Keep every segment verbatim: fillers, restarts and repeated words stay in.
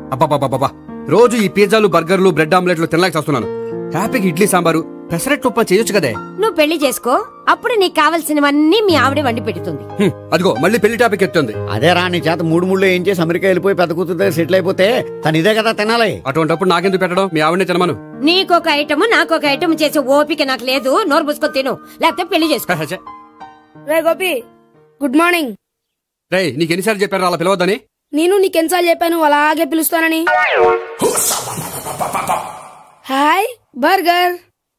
అబ్బాబాబాబా రోజు ఈ పిజ్జాలు బర్గర్లు బ్రెడ్ ఆమ్లెట్లు తినలేక చేస్తున్నాను. హ్యాపీగా ఇడ్లీ సాంబారు పెసరెట్ ఉప్మా చేయొచ్చు కదే. నువ్వు పెళ్లి చేసుకో, అప్పుడు నీకు కావాల్సినవన్నీ మీ ఆవిడే వండి పెడుతుంది. అదిగో మళ్ళీ పెళ్లి టాపిక్ ఎత్తుంది. అదే రా నీ చేత మూడు మూడు ఏం చేసి అమెరికా వెళ్ళిపోయి పెద్ద కూతురు దగ్గర సెటిల్ అయిపోతే తను ఇదే కదా తినాలి. అటువంటిప్పుడు నాకెందుకు పెట్టడం, మీ ఆవిడనే తినమను. నీకొక ఐటమ్ నాకొక ఐటమ్ చేసే ఓపిక నాకు లేదు. నోరు పూసుకొని తిను, లేకపోతే పెళ్లి చేసుకో. రే గోపి, గుడ్ మార్నింగ్. రే నీకు ఎన్నిసార్లు చెప్పారు అలా పిలవద్దని? నేను నీకెన్నిసార్లు చెప్పాను అలాగే పిలుస్తానని. Hi burger.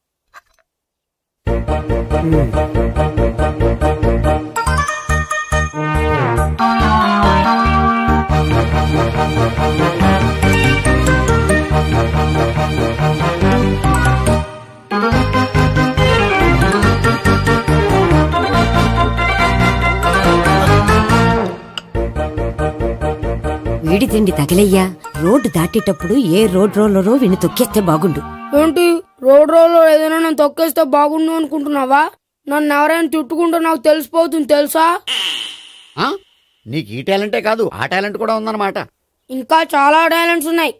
వీడి తిండి తగిలయ్యా. రోడ్డు దాటేటప్పుడు ఏ రోడ్ రోలరో విని తొక్కేస్తే బాగుండు. ఏంటి రోడ్ రోల్లో ఏదైనా నన్ను తొక్కేస్తే బాగుండు అనుకుంటున్నావా? నన్ను ఎవరైనా చుట్టుకుంటే నాకు తెలిసిపోతుంది తెలుసా? నీకు ఈ టాలెంటే కాదు ఆ టాలెంట్ కూడా ఉందన్నమాట. ఇంకా చాలా టాలెంట్స్ ఉన్నాయి.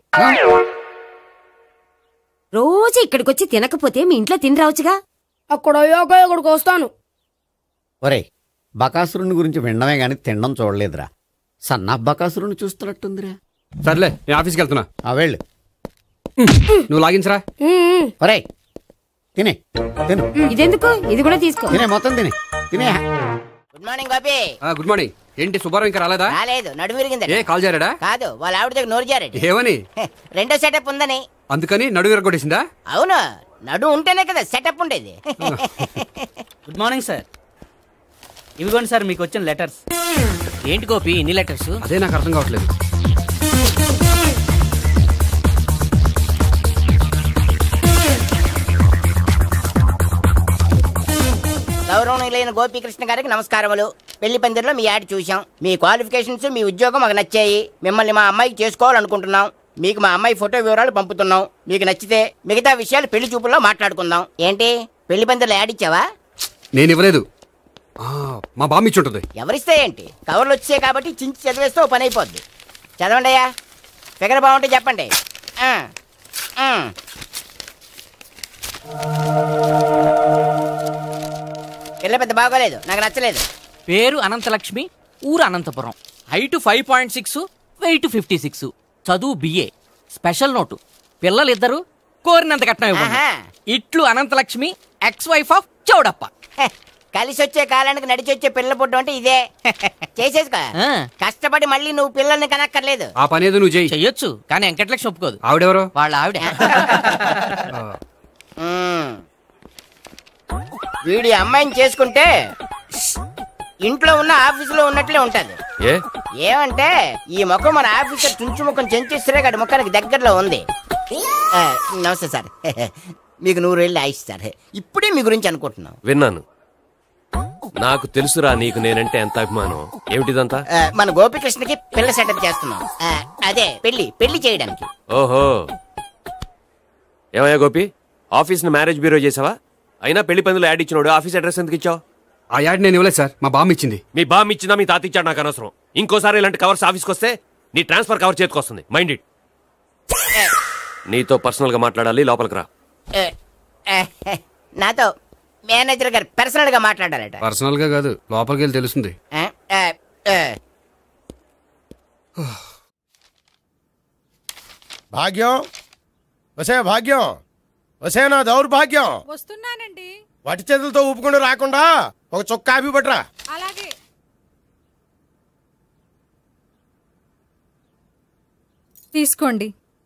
రోజు ఇక్కడికొచ్చి తినకపోతే మీ ఇంట్లో తిని రావచ్చుగా. అక్కడ అయ్యాక ఇక్కడికి వస్తాను. ఒరే బకాసురుని గురించి వినడమే గాని తినడం చూడలేదురా. సన్నా బకాసురుని చూస్తున్నట్టుందిరా. సర్లే నేను ఆఫీస్కి వెళ్తున్నా. ఆ వెళ్ళు. నువ్వు లాగించరా. ఒరే తినే తిను. ఇదెందుకు, ఇది కూడా తీసుకో. తినే మొత్తం తినే తినే. Good morning Bobby. Good morning. ఏంటి సుబ్బారావు ఇంకా రాలేదా? రాలేదు, నడుము విరిగింది. ఏ కాల్ జారాడా? కాదు, వాళ్ళ ఆవిడ దగ్గర నోరు జారాడు. ఏమని? రెండో సెటప్ ఉందని. అందుకని నడుము విరగొట్టేసిందా? అవును, నడుము ఉంటేనే కదా సెటప్ ఉండేది. Good morning sir. ఇవిగోండి సార్ మీకు వచ్చిన లెటర్స్. ఏంటి గోపి ఇన్ని లెటర్స్? అదే నాకు అర్థం కావట్లేదు. గౌరవనీయులైన గోపీకృష్ణ గారికి నమస్కారములు. పెళ్లి పందిరిలో మీ యాడ్ చూసాం. మీ క్వాలిఫికేషన్స్, మీ ఉద్యోగం మాకు నచ్చాయి. మిమ్మల్ని మా అమ్మాయికి చేసుకోవాలనుకుంటున్నాం. మీకు మా అమ్మాయి ఫోటో వివరాలు పంపుతున్నాం. మీకు నచ్చితే మిగతా విషయాలు పెళ్లి చూపుల్లో మాట్లాడుకుందాం. ఏంటి పెళ్లి పందిరిలో యాడ్ ఇచ్చావా? నేను ఇవ్వలేదు, మా బామ్మ ఇచ్చి ఉంటుంది. ఎవరిస్తే ఏంటి, కవర్లు వచ్చాయి కాబట్టి చించి చదివేస్తే ఓ పని అయిపోద్ది. చదవండి అయ్యా, ఫిగర్ బాగుంటే చెప్పండి. పిల్ల పెద్ద బాగోలేదు, నాకు నచ్చలేదు. పేరు అనంతలక్ష్మి, ఊరు Anantapuram, height five point six, weight fifty six, చదువు బిఏ. స్పెషల్ నోటు, పిల్లలు ఇద్దరు, కోరినంత కట్నం ఇవ్వండి. ఇట్లు Ananthalakshmi, ex wife of Chowdappa. కలిసి వచ్చే కాలానికి నడిచి వచ్చే పిల్ల పుట్టు అంటే ఇదే. చేసేసుకో, కష్టపడి మళ్ళీ నువ్వు పిల్లల్ని కనక్కర్లేదు. ఆ పని ఏదో నువ్వు చేయి. చెయ్యొచ్చు, కానీ వెంకటలక్ష్మి ఒప్పుకోదు. ఆవిడెవరో? వాళ్ళ ఆవిడ. వీడి అమ్మాయిని చేసుకుంటే ఇంట్లో ఉన్న ఆఫీసులో ఉన్నట్లే ఉంటది. ఏమంటే ఈ ముఖం మన ఆఫీసర్ చుంచు ముఖం చెంచేశ్వరే గారి ముఖానికి దగ్గరలో ఉంది. నమస్తే సార్, మీకు నూరు వెళ్ళి ఆయిస్ సార్. ఇప్పుడే మీ గురించి అనుకుంటున్నాం. విన్నాను, నాకు తెలుసురా నీకు నేనంటే ఎంత అభిమానం. ఏమిటిదంతా? మన గోపికృష్ణకి పిల్ల సెటప్ చేస్తున్నాం. అదే పెళ్లి పెళ్లి చేయడానికి. ఓహో, ఏమయ్యా గోపి, ఆఫీస్ ని మ్యారేజ్ బ్యూరో చేసావా? అయినా పెళ్లి పందులు యాడ్ ఇచ్చినోడు ఆఫీస్ అడ్రస్ ఎందుకు ఇచ్చావు? ఆ యాడ్ నేను ఇవ్వలేదు సార్, మా బామ్మ ఇచ్చింది. మీ బామ్మ ఇచ్చిందా మీ తాత ఇచ్చాడు నాకు అనవసరం. ఇంకోసారి ఇలాంటి కవర్స్ ఆఫీస్కి వస్తే నీ ట్రాన్స్ఫర్ కవర్ చేతికి వస్తుంది. Mind it. నీతో పర్సనల్ గా మాట్లాడాలి, లోపలికి రా. నాతో మేనేజర్ గారు పర్సనల్ గా మాట్లాడాలట. పర్సనల్ గా కాదు, లోపలికి వెళ్ళి తెలుస్తుంది. భాగ్యం, వసే భాగ్యం, వసే నా దౌర్భాగ్యం. వస్తున్నానండి. వటి చేతులతో ఊపుకుండా రాకుండా ఒక చొక్క కాఫీ పట్టరా. అలాగే. తీసుకోండి.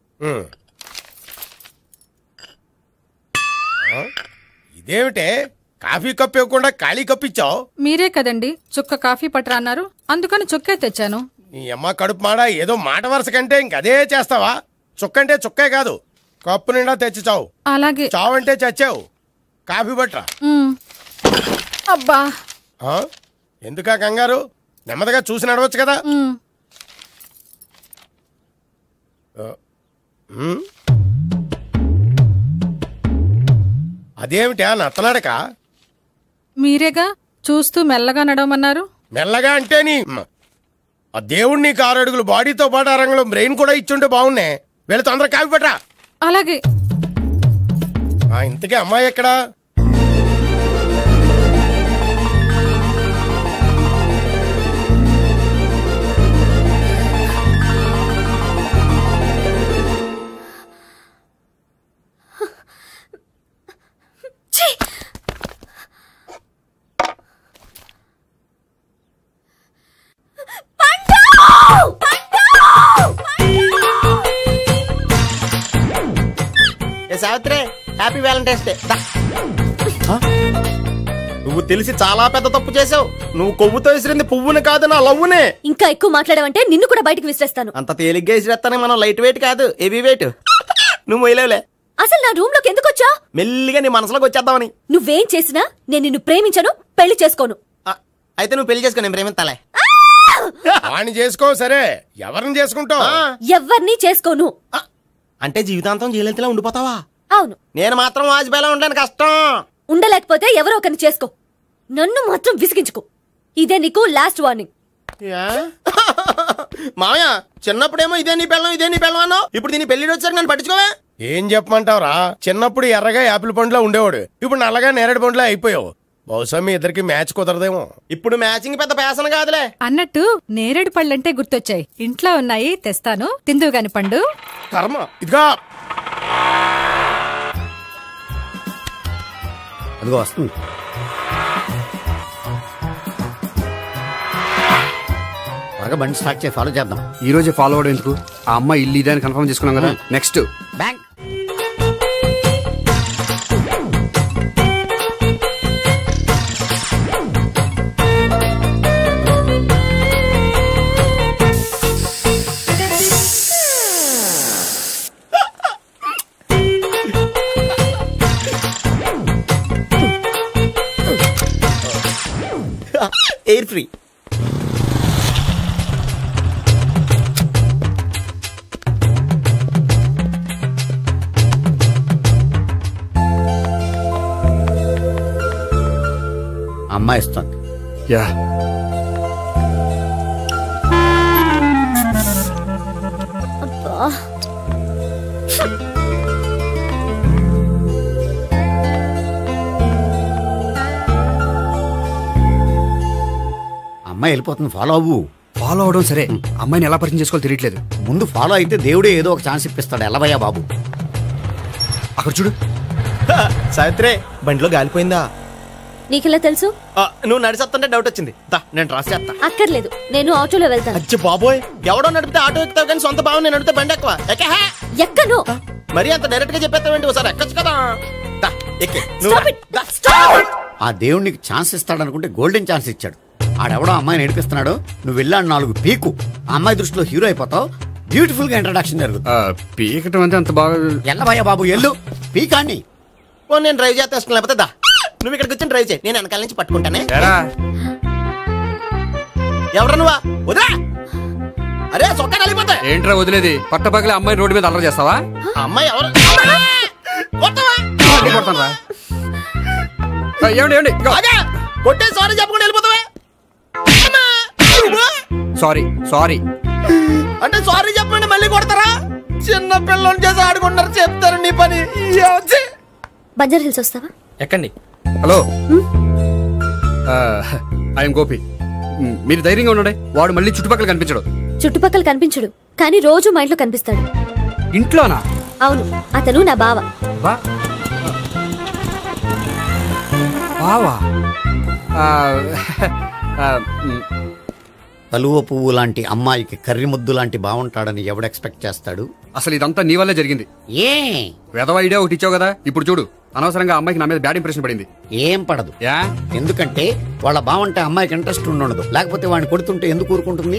ఇదేమిటే కాఫీ కప్పు ఇవ్వకుండా ఖాళీ కప్పు ఇచ్చావు? మీరే కదండి చుక్క కాఫీ పట్టరా అన్నారు, అందుకని చుక్కే తెచ్చాను. నీ అమ్మ కడుపు మాడ, ఏదో మాట వరుస కంటే ఇంకదే చేస్తావా? చుక్కంటే చుక్కే కాదు, కప్పు నిండా తెచ్చి చావు. అలాగే. చావు అంటే చచ్చావు. కాఫీ పట్టరా. అబ్బా, ఎందుకా కంగారు? నెమ్మదిగా చూసి నడవచ్చు కదా. అదేమిటా నత్తలాడక? మీరేగా చూస్తూ మెల్లగా నడవమన్నారు. మెల్లగా అంటే నీ ఆ దేవుడు నీకు ఆరు అడుగులు బాడీతో పాటు ఆ రంగంలో బ్రెయిన్ కూడా ఇచ్చుంటే బాగున్నాయి. వీళ్ళ తొందర కాఫీ పట్రా. అలాగే. ఇంతకీ అమ్మాయి ఎక్కడా? Savitri, happy Valentine's day. నువ్వు తెలిసి చాలా పెద్ద తప్పు చేసావు. నువ్వు కొవ్వుతో విసిరింది పువ్వుని కాదు, నా లవ్వునే. ఇంకా ఎక్కువ మాట్లాడావంటే నిన్ను కూడా బయటకు విసిరేస్తాను. అంత తేలిగ్గా విసిరేస్తానే మనం లైట్ వెయిట్ కాదు, హెవీ వెయిట్. నువ్వు మొయ్యలేవులే. అసలు నా రూమ్ లోకి ఎందుకు వచ్చా? మెల్లిగా నీ మనసులోకి వచ్చేద్దామని. నువ్వేం చేసినా నేను నిన్ను ప్రేమించను, పెళ్లి చేసుకోను. అయితే నువ్వు పెళ్లి చేసుకో, నేను ప్రేమిస్తాలే. వాణ్ణి చేసుకో. సరే, ఎవరిని చేసుకుంటావు? ఎవరిని చేసుకోను. అంటే జీవితాంతం జయలలితలా ఉండిపోతావా? అవును. నేను మాత్రం వాజ్పేయిలా ఉండడానికి కష్టం. ఉండలేకపోతే ఎవరో ఒకరిని చేసుకో, నన్ను మాత్రం విసిగించుకో. ఇదే నీకు లాస్ట్ వార్నింగ్. మామయ్య, చిన్నప్పుడేమో ఇదే నీ పెళ్ళం ఇదే నీ పెళ్ళం అన్నావు. ఇప్పుడు దీని పెళ్లి వచ్చాక నన్ను పట్టించుకోవే. ఏం చెప్పమంటావురా? చిన్నప్పుడు ఎర్రగా యాపిల్ పండులో ఉండేవాడు, ఇప్పుడు నల్లగా నేరేడు పండులో అయిపోయావు. బహుశా మీ ఇద్దరికి మ్యాచ్ కుదరదేమో. ఇప్పుడు మ్యాచింగ్ పెద్ద పేసన కాదులే. అన్నట్టు నేరేడు పళ్ళంటే గుర్తొచ్చాయి. ఇంట్లో ఉన్నాయి, తెస్తాను, తిందువు గాని పండు. కర్మ. ఇదిగా అదిగో వస్తుంది. త్వరగా బండి స్టార్ట్ చేసి ఫాలో చేద్దాం. ఈ రోజే ఫాలో అవడం ఎందుకు? ఆ అమ్మాయి ఇల్లు ఇదే అని కన్ఫర్మ్ చేసుకున్నాం కదా. Next bank. Air free. అమ్మాయి ఇస్తుంది. యా అమ్మాయి వెళ్ళిపోతుంది, ఫాలో అవ్వు. ఫాలో అవడం సరే, అమ్మాయిని ఎలా పరిచయం చేసుకోవాలో తెలియట్లేదు. ముందు ఫాలో అయితే దేవుడే ఏదో ఒక ఛాన్స్ ఇప్పిస్తాడు. ఎలవయ్యా బాబు. అక్కడ చూడు. సావిత్రి, బండిలో గాలిపోయిందా? నీకెలా తెలుసు? నువ్వు నడిచేస్తుంటే డౌట్ వచ్చింది. నేను డ్రాస్ చేస్తా. అక్కర్లేదు, నేను ఆటోలో వెళ్తాను. అచ్చి బాబోయ్, ఎవడో నడిపితే ఆటో ఎక్కుతావు కానీ సొంత భావం నేను నడిపితే బండి ఎక్కువ. ఎక్కను. మరి అంత డైరెక్ట్ గా చెప్పేస్తావేంటి? ఒకసారి ఎక్కొచ్చు కదా. ఆ దేవుడికి ఛాన్స్ ఇస్తాడనుకుంటే గోల్డెన్ ఛాన్స్ ఇచ్చాడు. ఆడెవడో అమ్మాయిని నడిపిస్తున్నాడు, నువ్వు వెళ్ళాడు నాలుగు పీకు. అమ్మాయి దృష్టిలో హీరో అయిపోతావు. బ్యూటిఫుల్ గా ఇంట్రడక్షన్ జరుగుతుంది. పీకటం అంటే అంత బాగా. ఎల్లవయ్యా బాబు, ఎల్లు పీకాన్ని. ఓ నేను డ్రైవ్ చేస్తాను, లేకపోతే దా నువ్వు ఇక్కడికి వచ్చి డ్రైవ్ చేయి, నేను వెనకాల నుంచి పట్టుకుంటానే. ఎవరు నువ్వా? వదిలా. అరే చొక్కా కలిపోతా. ఏంట్రా వదిలేది? పట్టపగలే అమ్మాయి రోడ్డు మీద అల్లరి చేస్తావా? అమ్మాయి ఎవరు? కొట్టే సారీ చెప్పకుండా వెళ్ళిపోతావా? సారీ సారీ అంటే సారీ చెప్పండి మళ్ళీ కొడతారా? చిన్న పిల్లలు చేసి ఆడుకుంటారు, చెప్తారు నీ పని. బంజారా హిల్స్ వస్తావా? ఎక్కండి. Hello, I'm Gopi. మీరు ధైర్యంగా ఉండండి. వాడు మళ్ళీ చుట్టుపక్కల కనిపించడు. చుట్టుపక్కల కనిపించడు, కానీ రోజు మా ఇంట్లో కనిపిస్తాడు. ఇంట్లోనా? అవును, అతను నా బావ. బావా? కలువ పువ్వు లాంటి అమ్మాయికి కర్రి ముద్దు లాంటి బాగుంటాడని ఎవడు ఎక్స్పెక్ట్ చేస్తాడు? అసలు ఇదంతా నీ వల్లే జరిగింది. ఏ వెధవ ఐడియా ఒకటి ఇచ్చావు కదా, ఇప్పుడు చూడు. అనవసరంగా అమ్మాయికి నా మీద బ్యాడ్ ఇంప్రెషన్ పడింది. ఏం పడదు. ఎందుకంటే వాళ్ళ బావంటే అమ్మాయికి ఇంట్రెస్ట్ ఉండదు. లేకపోతే వాడిని కొడుతుంటే ఎందుకు ఊరుకుంటుంది?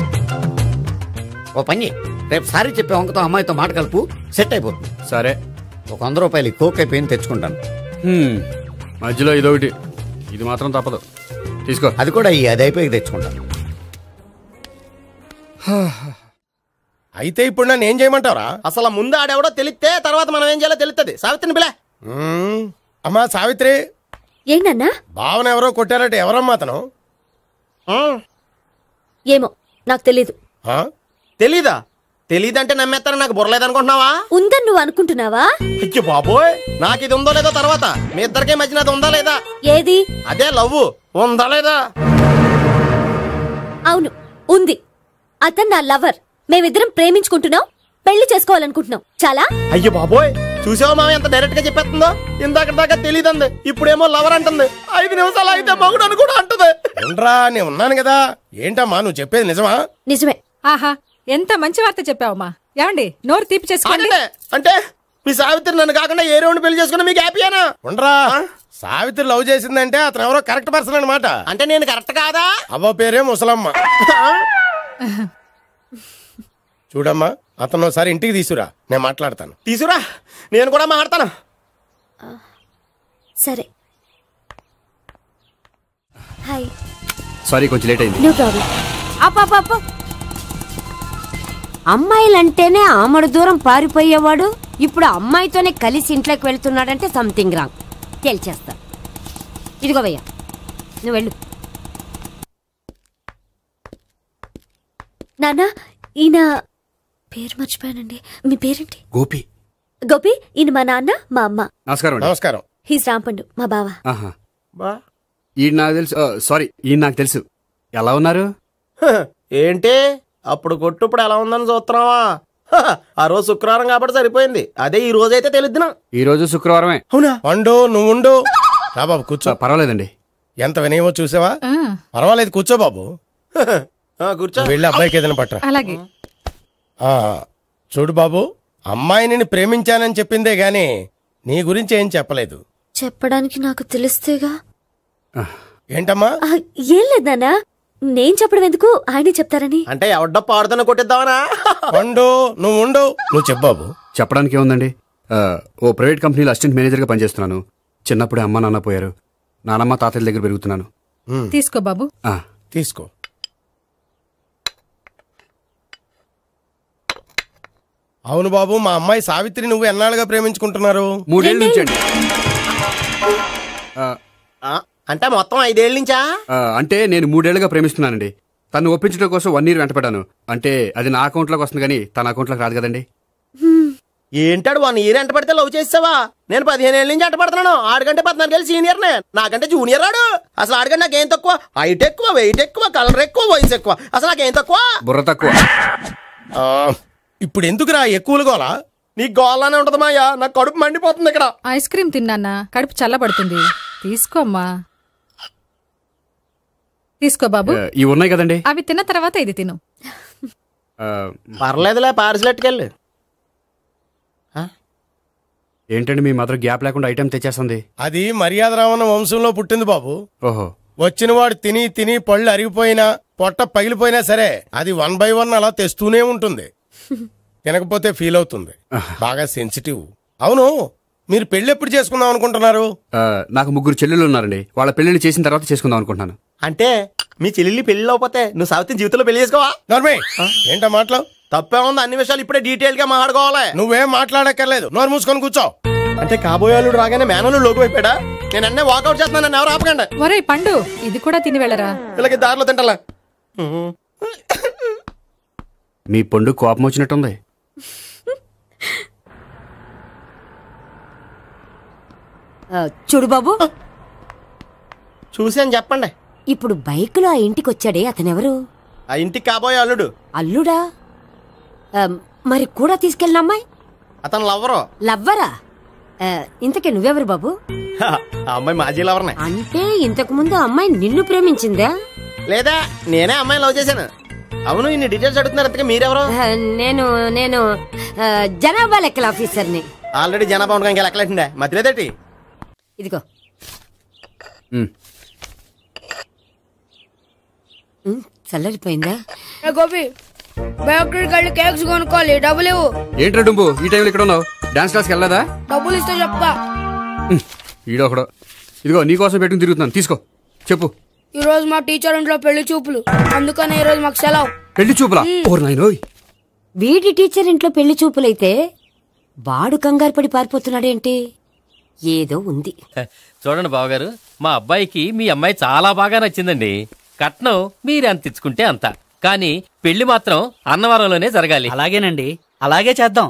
ఓ పని, రేపు సారీ చెప్పే వంకతో అమ్మాయితో మాట కలుపు, సెట్ అయిపోతుంది. సరే, ఒక వంద రూపాయలు కోక్ అయిపోయింది, తెచ్చుకుంటాను. మధ్యలో ఇదొకటి, ఇది మాత్రం తప్పదు. తీసుకో. అది కూడా ఈ అది అయిపోయి తెచ్చుకుంటాను. అయితే ఇప్పుడు నన్ను ఏం చేయమంటావరా? అసలు ముందు ఆడెవడో తెలిస్తే తర్వాత మనం ఏం చేయాలో తెలుస్తుంది. సావిత్రిని పిల్ల. అమ్మా సావిత్రి. ఏంటన్నా? భావన ఎవరో కొట్టారట. ఎవరమ్మా అతను? ఏమో, నాకు తెలీదు. తెలీదా? తెలీదంటే నమ్మేస్తాను నాకు బుర్రలేదనుకుంటున్నావా? ఉందని నువ్వు అనుకుంటున్నావా? అయ్యో బాబోయ్, నాకు ఇది ఉందో లేదో తర్వాత. మీ ఇద్దరికే మధ్యన అది ఉందా లేదా? ఏది? అదే లవ్ ఉందా లేదా? అవును, ఉంది. అతను నా లవర్. మేమిద్దరం ప్రేమించుకుంటున్నాం, పెళ్లి చేసుకోవాలనుకుంటున్నాం. చాలా. అయ్యో బాబోయ్, చూసావా మామ ఎంత డైరెక్ట్ గా చెప్పేస్తుందో? ఇందాక దాకా తెలియదండి, ఇప్పుడేమో లవర్ అంటుంది. ఐదు నిమిషాలు అయితే మగుడు అని కూడా అంటుంది. ఉండరా, నేను ఉన్నాను కదా. ఏంటమ్మా నువ్వు చెప్పేది నిజమా? నిజమే. ఆహా, ఎంత మంచి వార్త చెప్పావమ్మా. ఏమండి, నోరు తీపి చేసుకోండి. అంటే మీ సావిత్రి నన్ను కాకుండా ఏ రౌండ్ పెళ్లి చేసుకున్నా మీకు హ్యాపీయేనా? ఉండరా, సావిత్రి లవ్ చేసిందంటే అతను ఎవరో కరెక్ట్ పర్సన్ అనమాట. అంటే నేను కరెక్ట్ కాదా? అవ్వ పేరే ముసలమ్మ. చూడమ్మా, అతను ఒకసారి ఇంటికి తీసుకురా, నేను మాట్లాడతాను. తీసుకురా, నేను కూడా మాట్లాడతాను. సరే. హాయ్. సారీ, కొంచెం లేట్ అయింది. No problem. అప్ప అమ్మాయిలంటేనే ఆమడు దూరం పారిపోయేవాడు ఇప్పుడు అమ్మాయితోనే కలిసి ఇంట్లోకి వెళ్తున్నాడంటే సంథింగ్ రాంగ్. తేల్చేస్తా. ఇదిగో భయ్యా, నువ్వు వెళ్ళు. నాన్న, ఈయన పేరు మర్చిపోయానండి. మీ పేరేంటి? గోపి. గోపి, ఈయన మా నాన్న, మా అమ్మ. నమస్కారం. నమస్కారం. హీస్ రాంపండు, మా బావ. ఈయన నాకు తెలుసు. సారీ, ఈయన నాకు తెలుసు. ఎలా ఉన్నారు? ఏంటి అప్పుడు కొట్టు ఇప్పుడు ఎలా ఉందని చూస్తున్నావా? ఆ రోజు శుక్రవారం కాబట్టి సరిపోయింది. అదే ఈ రోజు అయితే తెలుద్దునా. ఈ రోజు శుక్రవారమే. అవునా? పండు నువ్వు ఉండు. రా బాబు కూర్చో. పర్వాలేదండి. ఎంత వినయమో చూసావా? పర్వాలేదు, కూర్చో బాబు. కూర్చో. వెళ్ళి అబ్బాయికి ఏదైనా పట్టరా. అలాగే. చూడు బాబు, అమ్మాయిని ప్రేమించానని చెప్పిందే గాని నీ గురించి ఏం చెప్పలేదు. చెప్పడానికి నాకు తెలిస్తేగా. ఏంటమ్మా? ఏం లేదు నాన్న, నేను చెప్పడం ఎందుకు, ఆయనే చెప్తారని. అంటే ఎవడ్డో పాడుతున్న కొట్టిద్దామనా? పండు నువ్వు ఉండు. నువ్వు చెప్పు బాబు. చెప్పడానికి ఏముందండి, ఓ ప్రైవేట్ కంపెనీలో అసిస్టెంట్ మేనేజర్గా పనిచేస్తున్నాను. చిన్నప్పుడే అమ్మ నాన్న పోయారు. నానమ్మ తాతయ్య దగ్గర పెరుగుతున్నాను. తీసుకో బాబు. తీసుకో. అవును బాబు, మా అమ్మాయి సావిత్రి నువ్వు ఎన్నాళ్ళుగా ప్రేమించుకుంటున్నారు? మూడేళ్ళ నుంచి అండి. అంటే మొత్తం ఐదేళ్ల నుంచా? అంటే నేను మూడేళ్లుగా ప్రేమిస్తున్నానండి. తను ఒప్పించడం కోసం వన్ ఇయర్ వెంటపడ్డాను. అంటే అది నా అకౌంట్లోకి వస్తుంది కానీ తన అకౌంట్లోకి రాదు కదండి. ఏంటాడు వన్ ఇయర్ ఎంట పడితే లవ్ చేసావా? నేను పదిహేను ఏళ్ళ నుంచి ఎంట పడుతున్నాను. ఆడికంటే పద్నాలుగేళ్ళు సీనియర్నే, నాకంటే జూనియర్ ఆడు. అసలు ఆడికంటే నాకేం తక్కువ? హైట్ ఎక్కువ, వెయిట్ ఎక్కువ, కలర్ ఎక్కువ, వయసు ఎక్కువ. అసలు నాకేం తక్కువ? బుర్ర తక్కువ. ఇప్పుడు ఎందుకురా ఎక్కువలు గోలా? నీకు గోలానే ఉంటది మాయా, నాకు కడుపు మండిపోతుంది ఇక్కడ. ఐస్ క్రీమ్ తిన్నానా, కడుపు చల్లబడుతుంది. తీసుకోమ్మా. తీసుకో బాబు. ఇవి ఉన్నాయి కదండి, అవి తిన్న తర్వాత ఇది తిను. పర్లేదులే, పార్సిలెట్టుకెళ్ళి. ఏంటండి మీ మదర్ గ్యాప్ లేకుండా ఐటెం తెచ్చేస్తుంది? అది మర్యాద రావణ వంశంలో పుట్టింది బాబు. ఓహో. వచ్చిన వాడు తిని తిని పళ్ళు అరిగిపోయినా పొట్ట పగిలిపోయినా సరే అది వన్ బై వన్ అలా తెస్తూనే ఉంటుంది. తినకపోతే ఫీల్ అవుతుంది. బాగా సెన్సిటివ్. అవును, మీరు పెళ్లి ఎప్పుడు చేసుకుందాం అనుకుంటున్నారు? నాకు ముగ్గురు చెల్లెళ్ళు ఉన్నారండి. వాళ్ళ పెళ్లిని చేసిన తర్వాత చేసుకుందాం అనుకుంటున్నాను. అంటే మీ చెల్లెల్ని పెళ్లి లేకపోతే నువ్వు సావిత్రి జీవితంలో పెళ్లి చేసుకోవా? నోర్మే, ఏంటో మాటలు? తప్పే ఉంది, అన్ని విషయాలు ఇప్పుడే డీటెయిల్ గా మాట్లాడుకోవాలి. నువ్వేం మాట్లాడక్కర్లేదు, నోరు మూసుకొని కూర్చో. అంటే కాబోయేవాళ్ళు రాగానే మేనలు లోకి అయిపోయాడా? నేను అన్నీ వాకౌట్ చేస్తున్నాను, నన్ను ఎవరు ఆపకండి. ఒరే పండు, ఇది కూడా తిని వెళ్ళరా. వీళ్ళకి దారిలో తింటలా. మీ పండు కోపం వచ్చినట్టుంది. చూడు బాబు, చూసాను చెప్పండి. ఇప్పుడు బైక్ లో ఆ ఇంటికి వచ్చాడే అతనెవరు? ఆ ఇంటికి కాబోయే అల్లుడు. అల్లుడా? మరి కూడా తీసుకెళ్ళిన అమ్మాయి? అతను లవ్వరు. లవ్వరా? ఇంతకే నువ్వెవరు బాబు? ఆ అమ్మాయి మాజీ లవర్నే. అంటే ఇంతకు ముందు అమ్మాయి నిన్ను ప్రేమించిందా? లేదా నేనే అమ్మాయి లవ్ చేశాను. అవును, ఇన్ని డీటెయిల్స్ అడుగుతున్నారు. అంతగా మీరెవరు? నేను నేను జనాభా లెక్కల ఆఫీసర్ని. ఆల్రెడీ జనాభా ఉండగా ఇంకా లెక్కలేటండే మధ్యలేదేటి. ఇదిగో. చల్లరిపోయిందా? గోపి, బయోక్రెడిట్ కార్డు కేక్స్ కొనుక్కోవాలి, డబ్బులు ఇవ్వు. ఏంట్రా డుంబు, ఈ టైంలో ఇక్కడ ఉన్నావు? డాన్స్ క్లాస్కి వెళ్ళదా? డబ్బులు ఇస్తే చెప్తా. ఈడొకడు. ఇదిగో నీకోసం పెట్టుకుని తిరుగుతున్నాను, తీసుకో. చెప్పు. ఈ రోజు మా టీచర్ ఇంట్లో పెళ్లి చూపులు, అందుకనే ఈ రోజు మాకు సెలవు. పెళ్లి చూపులా? ఓర్ నాయనోయ్. వీడి టీచర్ ఇంట్లో పెళ్లి చూపులైతే వాడు కంగారు పడి పారిపోతున్నాడేంటి? ఏదో ఉంది. చూడండి బావగారు, మా అబ్బాయికి మీ అమ్మాయి చాలా బాగా నచ్చిందండి. కట్నం మీరు ఎంత ఇచ్చుకుంటే అంత. కానీ పెళ్లి మాత్రం అన్నవరంలోనే జరగాలి. అలాగేనండి, అలాగే చేద్దాం.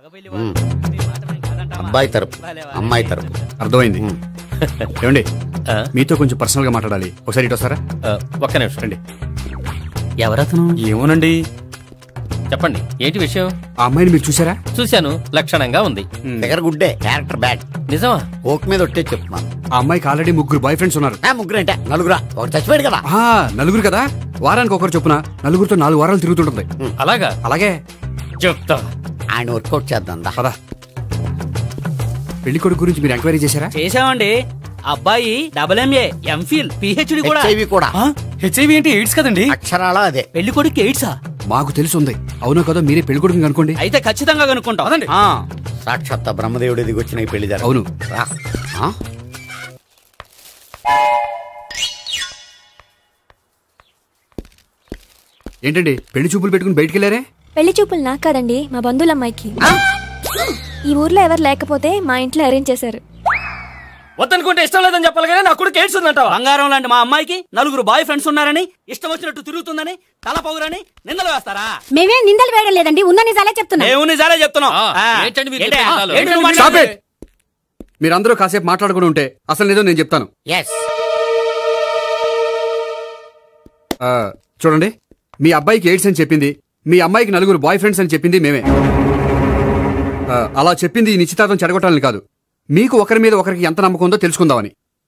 అబ్బాయి తరపు అమ్మాయి తరపు. అర్థమైంది. ఏమండి మీతో కొంచెం పర్సనల్ గా మాట్లాడాలి, ఒకసారి ఇటు వస్తారా? ఒక్క నిమిషం రండి. ఎవరతను? ఏమోనండి. చెప్పండి, ఏంటి విషయం? ఆ అమ్మాయిని మీరు చూసారా? చూశాను, లక్షణంగా ఉంది. దగ్గర గుడ్డే, క్యారెక్టర్ బ్యాడ్. నిజమా? ఓక్ మీద ఒట్టే చెప్తున్నాను. ఆ అమ్మాయికి ఆల్రెడీ ముగ్గురు బాయ్ ఫ్రెండ్స్ ఉన్నారు. ముగ్గురు అంటే నలుగురా? ఒక చచ్చిపోయాడు కదా. నలుగురు కదా, వారానికి ఒకరు చొప్పున నలుగురితో నాలుగు వారాలు తిరుగుతుంటుంది. అలాగా? అలాగే చెప్తా. ఆయన వర్కౌట్ చేద్దాం దా. పదా. పెళ్లి కొడుకు గురించి మీరు ఎంక్వైరీ చేశారా? చేశామండి. అబ్బాయి డబుల్ ఎంఏ, ఎంఫిల్, పిహెచ్డి కూడా. హెచ్ఐవి కూడా. హెచ్ఐవి అంటే ఎయిడ్స్ కదండి. అక్షరాల అదే. పెళ్లి కొడుకు ఎయిడ్సా? మాకు తెలుసుంది. అవునో కదా, మీరే పెళ్లి కొడుకుని అనుకోండి. అయితే ఖచ్చితంగా కనుక్కుంటాం. అదండి. సాక్షాత్ బ్రహ్మదేవుడి దిగి వచ్చిన ఈ పెళ్లి జరగదు. అవును. ఏంటండి పెళ్లి చూపులు పెట్టుకుని బయటికి వెళ్ళారే? పెళ్లి చూపులు నాకు కాదండి, మా బంధువుల అమ్మాయికి. ఈ ఊర్లో ఎవరు లేకపోతే మా ఇంట్లో అరేంజ్ చేశారు. వద్దనుకుంటే ఇష్టం లేదని చెప్పాలి కానీ నా కొడుకు ఎయిడ్స్ ఉందంటావా? బంగారం లాంటి మా అమ్మాయికి నలుగురు బాయ్ ఫ్రెండ్స్ ఉన్నారని, ఇష్టం వచ్చినట్టు తిరుగుతుందని, తల పౌరని నిందలు వేస్తారా? మేమే నిందలు వేయడం లేదండి, ఉన్న నిజాలే చెప్తున్నాం. మేము నిజాలే చెప్తున్నాం. మీరందరూ కాసేపు మాట్లాడుకుని ఉంటే అసలు నిజం నేను చెప్తాను. చూడండి, మీ అబ్బాయికి ఎయిడ్స్ అని చెప్పింది, మీ అమ్మాయికి నలుగురు బాయ్ ఫ్రెండ్స్ అని చెప్పింది మేమే. అలా చెప్పింది ఈ నిశ్చితార్థం చెడగొట్టాలని కాదు, మీకు ఒకరి మీద ఒకరికి ఎంత నమ్మకం ఉందో తెలుసుకుందామని.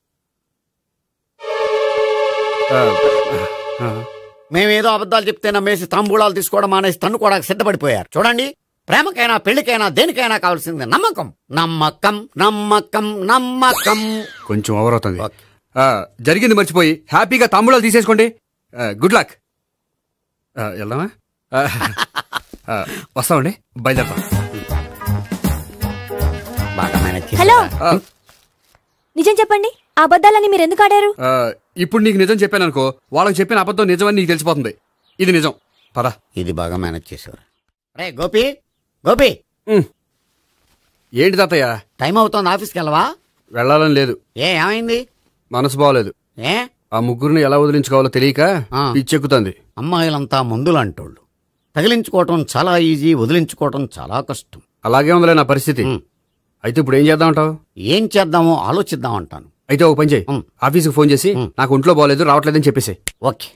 మేమేదో అబద్ధాలు చెప్తే నమ్మేసి తాంబూలాలు తీసుకోవడం మానేసి తన్నుకోవడానికి సిద్ధపడిపోయారు. చూడండి, ప్రేమకైనా పెళ్లికైనా దేనికైనా కావాల్సింది నమ్మకం. నమ్మకం నమ్మకం నమ్మకం. కొంచెం ఓవర్ అవుతుంది. జరిగింది మర్చిపోయి హ్యాపీగా తాంబూలాలు తీసేసుకోండి. Good luck. వెళ్దామా? వస్తామండి, బయలుదేరతాం. హలో, నిజం చెప్పండి, ఆ అబద్ధాలని మీరు ఎందుకు ఆడారు? ఇప్పుడు నీకు నిజం చెప్పాను అనుకో, వాళ్ళకి చెప్పిన అబద్ధం నిజమని నీకు తెలిసిపోతుంది. ఇది నిజం. పద. ఇది బాగా మేనేజ్ చేసేవారు. రే గోపి, గోపి. ఏంటి తాతయ్య? టైం అవుతోంది, ఆఫీస్కి వెళ్ళవా? వెళ్ళాలని లేదు. ఏ ఏమైంది? మనసు బాగోలేదు. ఏ? ఆ ముగ్గురిని ఎలా వదిలించుకోవాలో తెలియక పిచ్చెక్కుతుంది. అమ్మాయిలంతా మందులాంటోళ్ళు. తగిలించుకోవటం చాలా ఈజీ, వదిలించుకోవటం చాలా కష్టం. అలాగే ఉందిలే నా పరిస్థితి. అయితే ఇప్పుడు ఏం చేద్దామంటావు? ఏం చేద్దామో ఆలోచిద్దాం అంటాను. అయితే ఒక పని చేయి, ఆఫీస్కి ఫోన్ చేసి నాకు ఒంట్లో బాగోలేదు రావట్లేదని చెప్పేసి. ఓకే.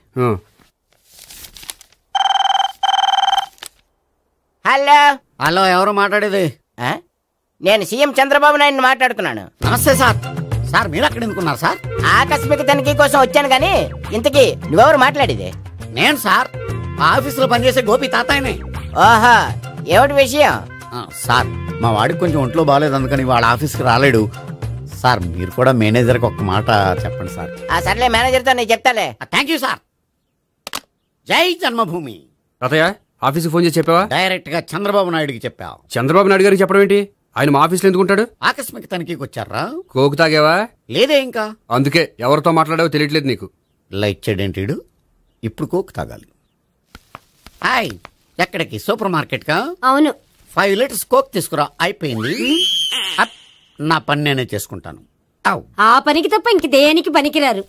హలో హలో, ఎవరు మాట్లాడేది? నేను సీఎం చంద్రబాబు నాయుడు మాట్లాడుతున్నాను. నమస్తే సార్. సార్ మీరు అక్కడ ఎందుకున్నారు సార్? ఆకస్మిక తనిఖీ కోసం వచ్చాను గానీ ఇంతకీ నువ్వెవరు మాట్లాడేది? నేను సార్, ఆఫీసులో పనిచేసే గోపి తాతాయనే. ఓహో, ఏమిటి విషయం? సార్, మా వాడికి కొంచెం ఒంట్లో బాగాలేదు, అందుకని వాళ్ళ ఆఫీస్కి రాలేడు. సార్, మీరు కూడా మేనేజర్కి ఒక మాట చెప్పండి సార్. ఆ సర్లే, మేనేజర్తో నేను చెప్తాలే. Thank you sir. Jai Janmabhoomi. తాతయ్య, ఆఫీస్కి ఫోన్ చేసి చెప్పావా? డైరెక్ట్ గా చంద్రబాబు నాయుడుకి చెప్పావు. చంద్రబాబు నాయుడు గారికి చెప్పడం ఏంటి? ఆయన మా ఆఫీస్లో ఎందుకుంటాడు? ఆకస్మిక తనిఖీకి వచ్చారా? కోకు తాగేవా? లేదే ఇంకా. అందుకే ఎవరితో మాట్లాడావో తెలియట్లేదు నీకు. లైట్ చేయడేంటిడు? ఇప్పుడు కోక్ తాగాలి. హాయ్, ఎక్కడికి? సూపర్ మార్కెట్ కా? అవును. ఫైవ్ లీటర్స్ కోక్ తీసుకురా. అయిపోయింది. నా పని నేనే చేసుకుంటాను. ఆ పనికి తప్ప ఇంక దేనికి పనికిరారు.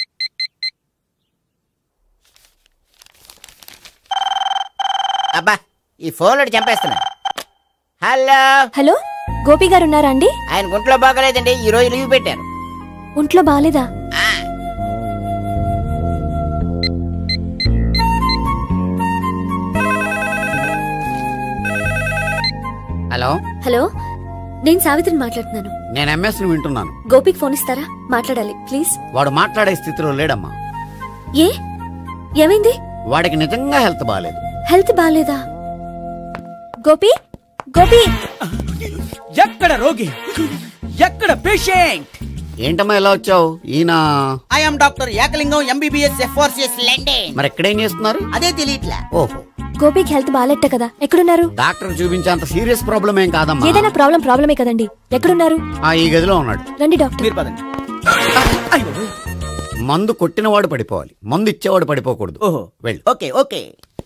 అబ్బా, ఈ ఫోన్ లో చంపేస్తున్నా. హలో హలో, గోపి గారు ఉన్నారా అండి? ఆయన ఒంట్లో బాగలేదండి, ఈ రోజు లీవ్ పెట్టారు. ఒంట్లో బాగాలేదా? హలో హలో, నేను సావిత్రిని మాట్లాడుతున్నాను. నేను ఎంఎస్ ని వింటున్నాను. గోపికి ఫోన్ ఇస్తారా? మాట్లాడాలి ప్లీజ్. వాడు మాట్లాడే స్థితిలో లేడమ్మా. ఏ ఏమైంది? వాడికి నిజంగా హెల్త్ బాగాలేదు. హెల్త్ బాగాలేదా? గోపి, గోపి. ఎక్కడ రోగి, ఎక్కడ పేషెంట్? ఏంటమ్మా ఎలా వచ్చావు? ఈయన I'm doctor Ekalingam, MBBS, FRCS London. మరి ఎక్కడేం చేస్తున్నారు? అదే తెలియట్లా. ఓహో, గోపికి హెల్త్ బాగాలెట్ట కదా, ఎక్కడున్నారు? డాక్టర్ చూపించేంత సీరియస్ ప్రాబ్లం ఏం కాదమ్మా. ఏదైనా ప్రాబ్లం ప్రాబ్లమే కదండి. ఎక్కడున్నారు? ఆ ఈ గదిలో ఉన్నాడు. రండి డాక్టర్. మందు కొట్టినవాడు పడిపోవాలి, మందు ఇచ్చేవాడు పడిపోకూడదు. ఓహో, వెళ్ళు. Okay okay.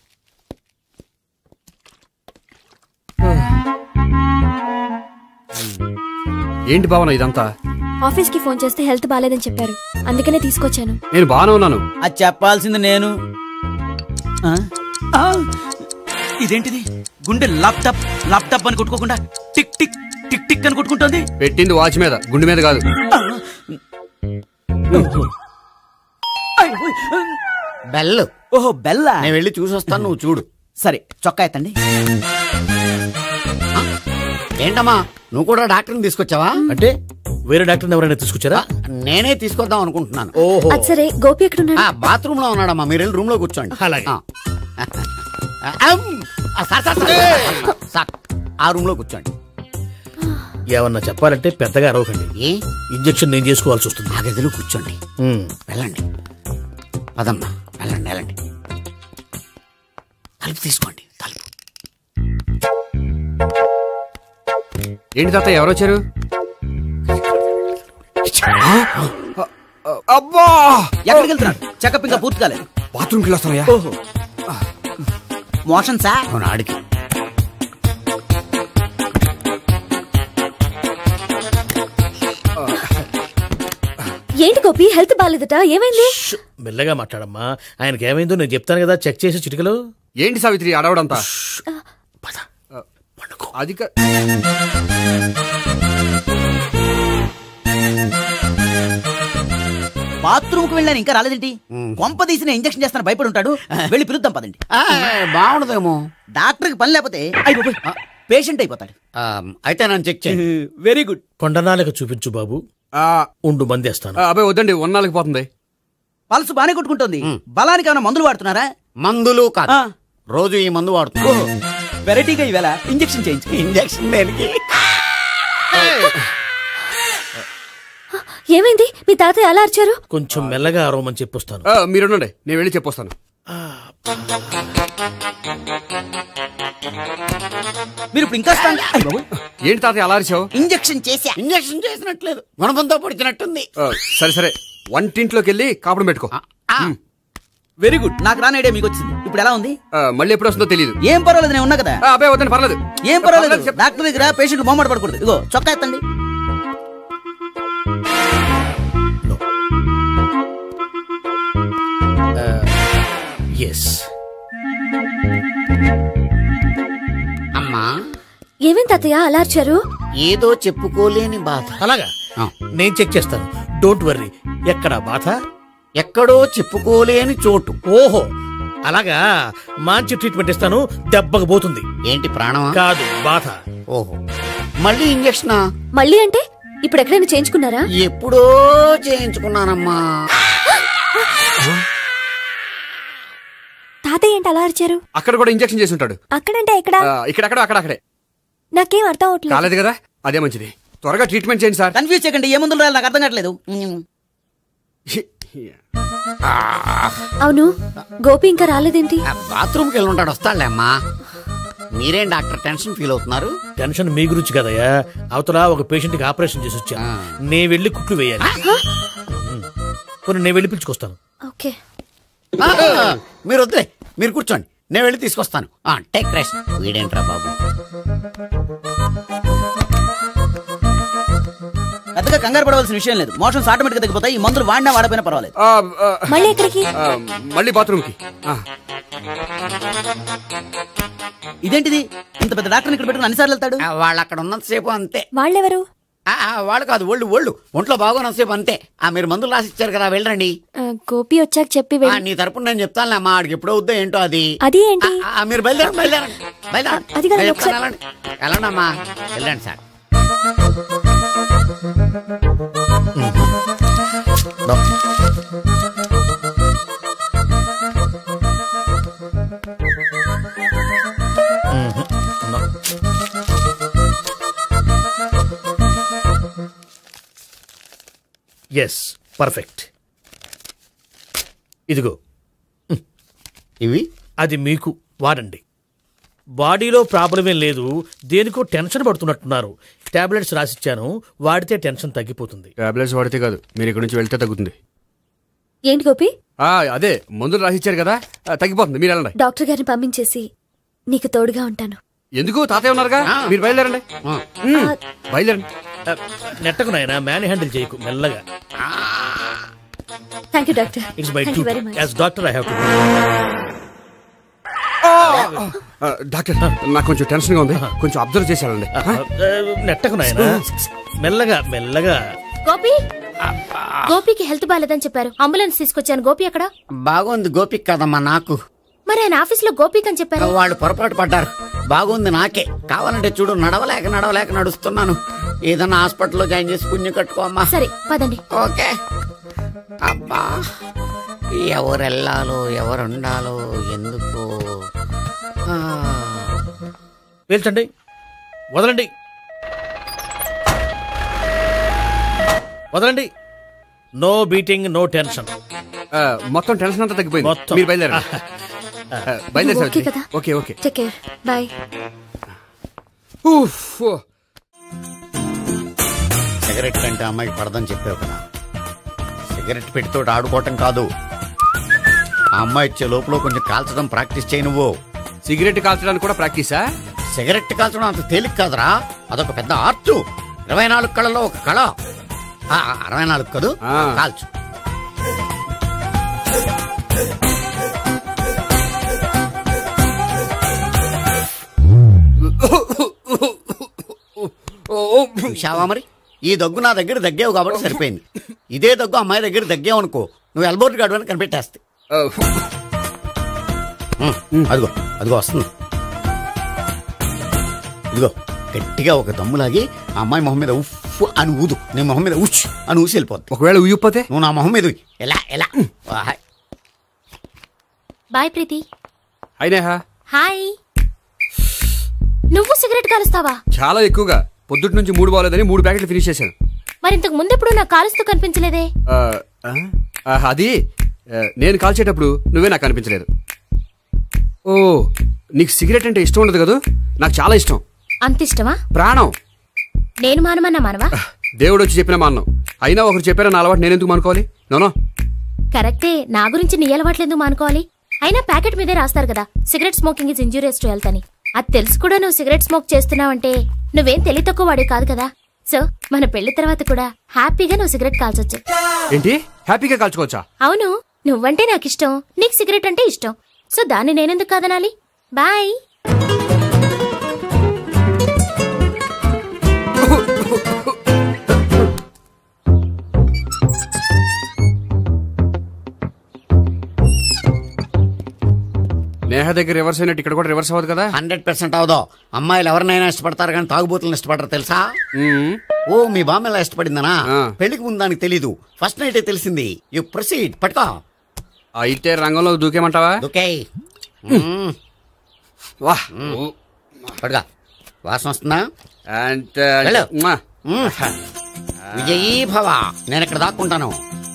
ఏంటి భావన ఇదంతా? ఆఫీస్ కి ఫోన్ చేస్తే హెల్త్ బాగాలేదని చెప్పారు, అందుకనే తీసుకొచ్చాను. నేను బాగానే ఉన్నాను. అది చెప్పాల్సింది నేను. ఇదేంటిది గుండె ల్యాప్టాప్ ల్యాప్టాప్ అని కొట్టుకోకుండా టిక్ టిక్ టిక్ టిక్ అని కొట్టుకుంటుంది. పెట్టింది వాచ్ మీద, గుండె మీద కాదు. బెల్. ఓహో బెల్లా. నేను వెళ్ళి చూసొస్తాను, నువ్వు చూడు. సరే చొక్కా ఎత్తండి. ఏంటమ్మా నువ్వు కూడా డాక్టర్ని తీసుకొచ్చావా? అంటే వేరే డాక్టర్ ఎవరైనా తీసుకొచ్చారా? నేనే తీసుకొద్దాం అనుకుంటున్నాను. ఓహో సరే గోపి ఎక్కడున్నాడు? బాత్రూమ్ లో ఉన్నాడమ్మా, మీరు వెళ్ళి రూమ్ లో కూర్చోండి. అలాగే. ఆ రూమ్ లో కూర్చోండి. ఏమన్నా చెప్పాలంటే పెద్దగా అరవకండి. ఇంజక్షన్ నేను చేసుకోవాల్సి వస్తుంది. ఆ గదిలో కూర్చోండి. వెళ్ళండి పదమ్మా, వెళ్ళండి వెళ్ళండి. తలుపు తీసుకోండి, తలుపు. ఏంటి తాత ఎవరు వచ్చారు? అబ్బా ఎక్కడికి వెళ్తున్నారు? చెకప్ ఇంకా పూర్తి కాలేదు. బాత్రూమ్కి వెళ్ళొస్తానయ్యా. ఓహో మోషన్ సార్. అవును ఆడికి. ఏంటి గోపి హెల్త్ బాగాలేదట, ఏమైంది? మెల్లగా మాట్లాడమ్మా, ఆయనకి ఏమైందో నేను చెప్తాను కదా, చెక్ చేసి చిటికలు. ఏంటి సావిత్రి అడవడంతా? అది బాత్రూమ్ కు వెళ్ళాను ఇంకా రాలేదేంటి? కొంప తీసిన ఇంజక్షన్ చేస్తాను భయపడి ఉంటాడు. వెళ్ళి పిలుద్దాం పదండి. బాగుండదేమో. డాక్టర్ కి పని లేకపోతే పేషెంట్ అయిపోతాడు. అయితే నన్ను చెక్ చేయి. Very good. కొండనాలకు చూపించు బాబు. ఉండు మందేస్తాను. అబ్బాయి వద్దండి, ఉన్నాళ్ళకి పోతుంది. పల్సు బానే కొట్టుకుంటుంది. బలానికి ఏమైనా మందులు వాడుతున్నారా? మందులు కాదు, రోజు ఈ మందు వాడుతున్నా. వెరైటీగా ఈవేళ ఇంజక్షన్ చేయించు. ఇంజక్షన్ దేనికి? ఏమైంది? మీ తాతయ్య అలా అరిచారు? కొంచెం మెల్లగా అరవమని చెప్పొస్తాను. మీరుండండి, నేను వెళ్ళి చెప్పొస్తాను. మీరు ఇప్పుడు ఇంకా ఏంటి తాతయ్య అలా అరిచావు? ఇంజక్షన్ చేసా. ఇంజక్షన్ చేసినట్లేదు, గుణపంతో పొడిచినట్టుంది. సరే సరే, వంటింట్లోకి వెళ్ళి కాపురం పెట్టుకో. Very good. నాకు రాని ఐడియా మీకు వచ్చింది. ఇప్పుడు ఎలా ఉంది? మళ్ళీ ఎప్పుడు వస్తుందో తెలియదు. ఏం పర్వాలేదు, నేను ఉన్నా కదా. అబ్బాయి వద్దండి, పర్లేదు. ఏం పర్వాలేదు. డాక్టర్ దగ్గర పేషెంట్ మొహమాట పడకూడదు. ఇగో చొక్కా ఎత్తండి. అమ్మా ఏమేం తాతయ్య అలా అరిచారు? ఏదో చెప్పుకోలేని బాధ. అలాగా, నేను చెక్ చేస్తాను. Don't worry. ఎక్కడా బాధ? ఎక్కడో చెప్పుకోలేని చోటు. ఓహో అలాగా, మంచి ట్రీట్మెంట్ ఇస్తాను, దెబ్బకు పోతుంది. ఏంటి ప్రాణమా? కాదు, బాధ. ఓహో మళ్ళీ ఇంజక్షనా? మళ్ళీ అంటే ఇప్పుడు ఎక్కడైనా చేయించుకున్నారా? ఎప్పుడో చేయించుకున్నానమ్మా. తాతయ్య ఏంటి అలా అరిచారు? అక్కడ కూడా ఇంజక్షన్ చేసి ఉంటాడు. అక్కడంటే ఎక్కడ? ఇక్కడక్కడ అక్కడ అక్కడే. నాకేం అర్థం అవట్లేదు. కాలేదు కదా, అదే మంచిది. త్వరగా ట్రీట్మెంట్ చేయండి సార్. కన్ఫ్యూజ్ చేయకండి. ఏ మందులు రాయాలి నాకు అర్థం కావట్లేదు. అవును గోపి ఇంకా రాలేదేంటి? బాత్రూమ్కి వెళ్ళి ఉంటాడు, వస్తాడులే అమ్మా. మీరేం డాక్టర్ టెన్షన్ ఫీల్ అవుతున్నారు? టెన్షన్ మీ గురించి కదయ్యా, అవతల ఒక పేషెంట్ కి ఆపరేషన్ చేసి వచ్చా, నే వెళ్ళి కుట్లు వేయాలి. నేను వెళ్ళి పిలుచుకొస్తాను. ఓకే మీరు వద్దులే, మీరు కూర్చోండి, నేను వెళ్ళి తీసుకొస్తాను. Take rest. వీడేంట్రా బాబు, పెద్దగా కంగారు పడవలసిన విషయం లేదు. మోషన్స్ ఆటోమేటిక్ గా తగ్గిపోతాయి. ఈ మందులు వాడినా వాడపోయినా పర్వాలేదు. మళ్ళీ ఎక్కడికి? మళ్ళీ బాత్రూమ్ కి. ఇదేంటిది? ఇంత పెద్ద డాక్టర్ ఇక్కడ పెట్టుకుని అన్నిసార్లు వెళ్తాడు? వాళ్ళు అక్కడ ఉన్నంతసేపు అంతే. వాళ్ళెవరు? వాళ్ళు కాదు, ఒళ్ళు ఒళ్ళు ఒంట్లో బాగోనంతసేపు అంతే. ఆ మీరు మందులు రాసి ఇచ్చారు కదా, వెళ్ళండి. గోపి వచ్చాక చెప్పి నీ తరపున నేను చెప్తానులే అమ్మా, ఆడికి ఎప్పుడో వద్దో ఏంటో అది. అది ఏంటి? మీరు బయలుదేరండి బయలుదేరండి బయలుదేరండి వెళ్ళండి అమ్మా, వెళ్ళండి సార్. Yes perfect. ఇదిగో ఇవి, అది మీకు వాడండి. బాడీలో ప్రాబ్లం ఏం లేదు, దేనికో టెన్షన్ పడుతున్నట్టున్నారు. టాబ్లెట్స్ రాసిచ్చాను, వాడితే టెన్షన్ తగ్గిపోతుంది. టాబ్లెట్స్ వాడితే కాదు, మీరు ఇక్కడ నుంచి వెళ్తే తగ్గుతుంది. ఏంటి గోపి? అదే మందులు రాసిచ్చారు కదా, తగ్గిపోతుంది. మీరు వెళ్ళండి. డాక్టర్ గారిని పంపించేసి నీకు తోడుగా ఉంటాను. ఎందుకు? తాతయ్య ఉన్నారుగా, మీరు బయలుదేరండి. బయలుదేరండి. నెట్టకు నాయనా, మ్యాన్ హ్యాండిల్ చేయకు, మెల్లగా. Thank you doctor. It's my duty as doctor. I have to. Doctor నాకు కొంచెం టెన్షన్ గా ఉంది, కొంచెం అబ్జర్వ్ చేశానండి. నెట్టకు నాయనా, మెల్లగా మెల్లగా. గోపి గోపికి హెల్త్ బాగాలేదని చెప్పారు, అంబులెన్స్ తీసుకొచ్చాను. గోపి అక్కడ బాగుంది. గోపిక్ కదమ్మా నాకు. మరి ఆయన ఆఫీస్ లో గోపిక్ అని చెప్పారు. వాళ్ళు పొరపాటు పడ్డారు. బాగుంది నాకే. కావాలంటే చూడు, నడవలేక నడవలేక నడుస్తున్నాను. ఏదన్నా హాస్పిటల్లో జాయిన్ చేసి పుణ్యం కట్టుకో అమ్మా. సరే పదండి. ఓకే. అబ్బా, ఎవరు వెళ్ళాలో ఎవరు ఉండాలో ఎందుకు. పేల్చండి, వదలండి, వదలండి. No beating, no tension. మొత్తం టెన్షన్ అంతా తగ్గిపోయింది. మొత్తం. మీరు బయలుదేరండి. బయలుదేరి. ఓకే కదా? Okay okay. Take care. Bye. Cigarette కంటే అమ్మాయికి పడదని చెప్పావు కదా. సిగరెట్ పెట్టితో ఆడుకోవటం కాదు, ఆ అమ్మాయి ఇచ్చే లోపల కొంచెం కాల్చడం ప్రాక్టీస్ చేయి నువ్వు. సిగరెట్ కాల్చడానికి కూడా ప్రాక్టీసా? సిగరెట్ కాల్చడం అంత తేలిక కాదురా, అదొక పెద్ద ఆర్ట్. ఇరవై నాలుగు కళలో ఒక కళ. అరవై నాలుగు కదూ, కాల్చు. చూశావా మరి, ఈ దగ్గు నా దగ్గర దగ్గేవు కాబట్టి సరిపోయింది. ఇదే దగ్గు అమ్మాయి దగ్గర దగ్గేవు అనుకో, నువ్వు ఎల్బోర్డ్ గార్డు అని కనిపెట్టేస్తే. అదిగో అదిగో వస్తుంది. ఇదిగో గట్టిగా ఒక దమ్ములాగి ఆ అమ్మాయి మొహం మీద ఉఫ్ అని ఊదు. నీ మొహం మీద ఉచ్ అని ఊసి వెళ్ళిపోద్ది. ఒకవేళ ఊయకపోతే నువ్వు నా మొహం మీద ఎలా ఎలా. బాయ్ ప్రీతి. అయినా హాయ్. నువ్వు సిగరెట్ కాలుస్తావా? చాలా ఎక్కువగా. పొద్దుటి నుంచి మూడు బాగోలేదని మూడు ప్యాకెట్లు ఫినిష్ చేశాను. మరి ఇంతకు ముందెప్పుడు నాకు కాలుస్తూ కనిపించలేదే? అది నేను కాల్చేటప్పుడు నువ్వే నాకు కనిపించలేదు. ఓ, నీకు సిగరెట్ అంటే ఇష్టం ఉండదు కదా? నాకు చాలా ఇష్టం. అంత ఇష్టమా? ప్రాణం. నేను మానమన్నా మానవా? దేవుడు వచ్చి చెప్పిన మానం. అయినా ఒకరు చెప్పారా నా అలవాటు నేనెందుకు మానుకోవాలి? నోనో. కరెక్టే, నా గురించి నీ అలవాట్లు ఎందుకు మానుకోవాలి? అయినా ప్యాకెట్ మీదే రాస్తారు కదా, cigarette smoking is injurious to health అని. అది తెలుసు కూడా నువ్వు సిగరెట్ స్మోక్ చేస్తున్నావంటే నువ్వేం తెలివి తక్కువ వాడే కాదు కదా. సో మన పెళ్లి తర్వాత కూడా హ్యాపీగా నువ్వు సిగరెట్ కాల్చొచ్చు. ఏంటి? హ్యాపీగా కాల్చుకోవచ్చా? అవును, నువ్వంటే నాకు ఇష్టం, నీకు సిగరెట్ అంటే ఇష్టం. సో దాన్ని నేనెందుకు కాదనాలి? బాయ్. నేహ దగ్గర రివర్స్ అయినట్టు ఇక్కడ కూడా రివర్స్ అవ్వదు కదా? హండ్రెడ్ పర్సెంట్ అవదో. అమ్మాయిలు ఎవరినైనా ఇష్టపడతారు కానీ తాగుబోతులను ఇష్టపడరు తెలుసా? ఓ, మీ బామ్మ ఎలా ఇష్టపడిందనా? పెళ్లికి ముందు దానికి తెలీదు, ఫస్ట్ నైట్ తెలిసింది. You proceed. పట్టుకో. అయితే రంగంలో దూకేమంటావా? దూకే. పట్టుగా. వాసన వస్తుందా? విజయీ భవ. నేను ఇక్కడ దాక్కుంటాను.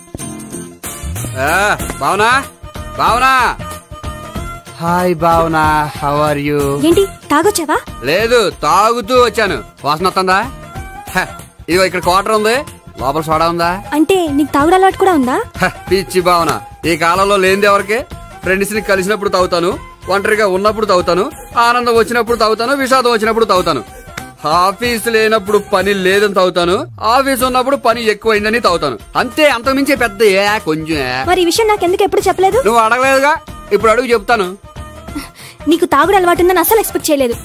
Bhavana, Bhavana. Hi Bhavana, how are you? ఏంటి తాగొచ్చావా? లేదు, తాగుతూ వచ్చాను. వాసన వస్తుందా? ఇదిగో ఇక్కడ క్వార్టర్ ఉంది, లోపల సోడా ఉందా? అంటే నీకు తాగుడు అలవాటు కూడా ఉందా? పిచ్చి భావన, ఈ కాలంలో లేనిది ఎవరికి? ఫ్రెండ్స్ ని కలిసినప్పుడు తాగుతాను, ఒంటరిగా ఉన్నప్పుడు తాగుతాను, ఆనందం వచ్చినప్పుడు తాగుతాను, విషాదం వచ్చినప్పుడు తాగుతాను. ఆఫీస్ లేనప్పుడు పని లేదని తాగుతాను, ఆఫీస్ ఉన్నప్పుడు పని ఎక్కువైందని తాగుతాను. అంతే, అంతకుమించే పెద్ద ఏ కొంచెం. మరి ఈ విషయం నాకు ఎందుకు ఎప్పుడు చెప్పలేదు? నువ్వు అడగలేదుగా, ఇప్పుడు అడుగు చెప్తాను. నీకు తాగుడు అలవాటు ఉందని అసలు ఎక్స్పెక్ట్ చేయలేదు.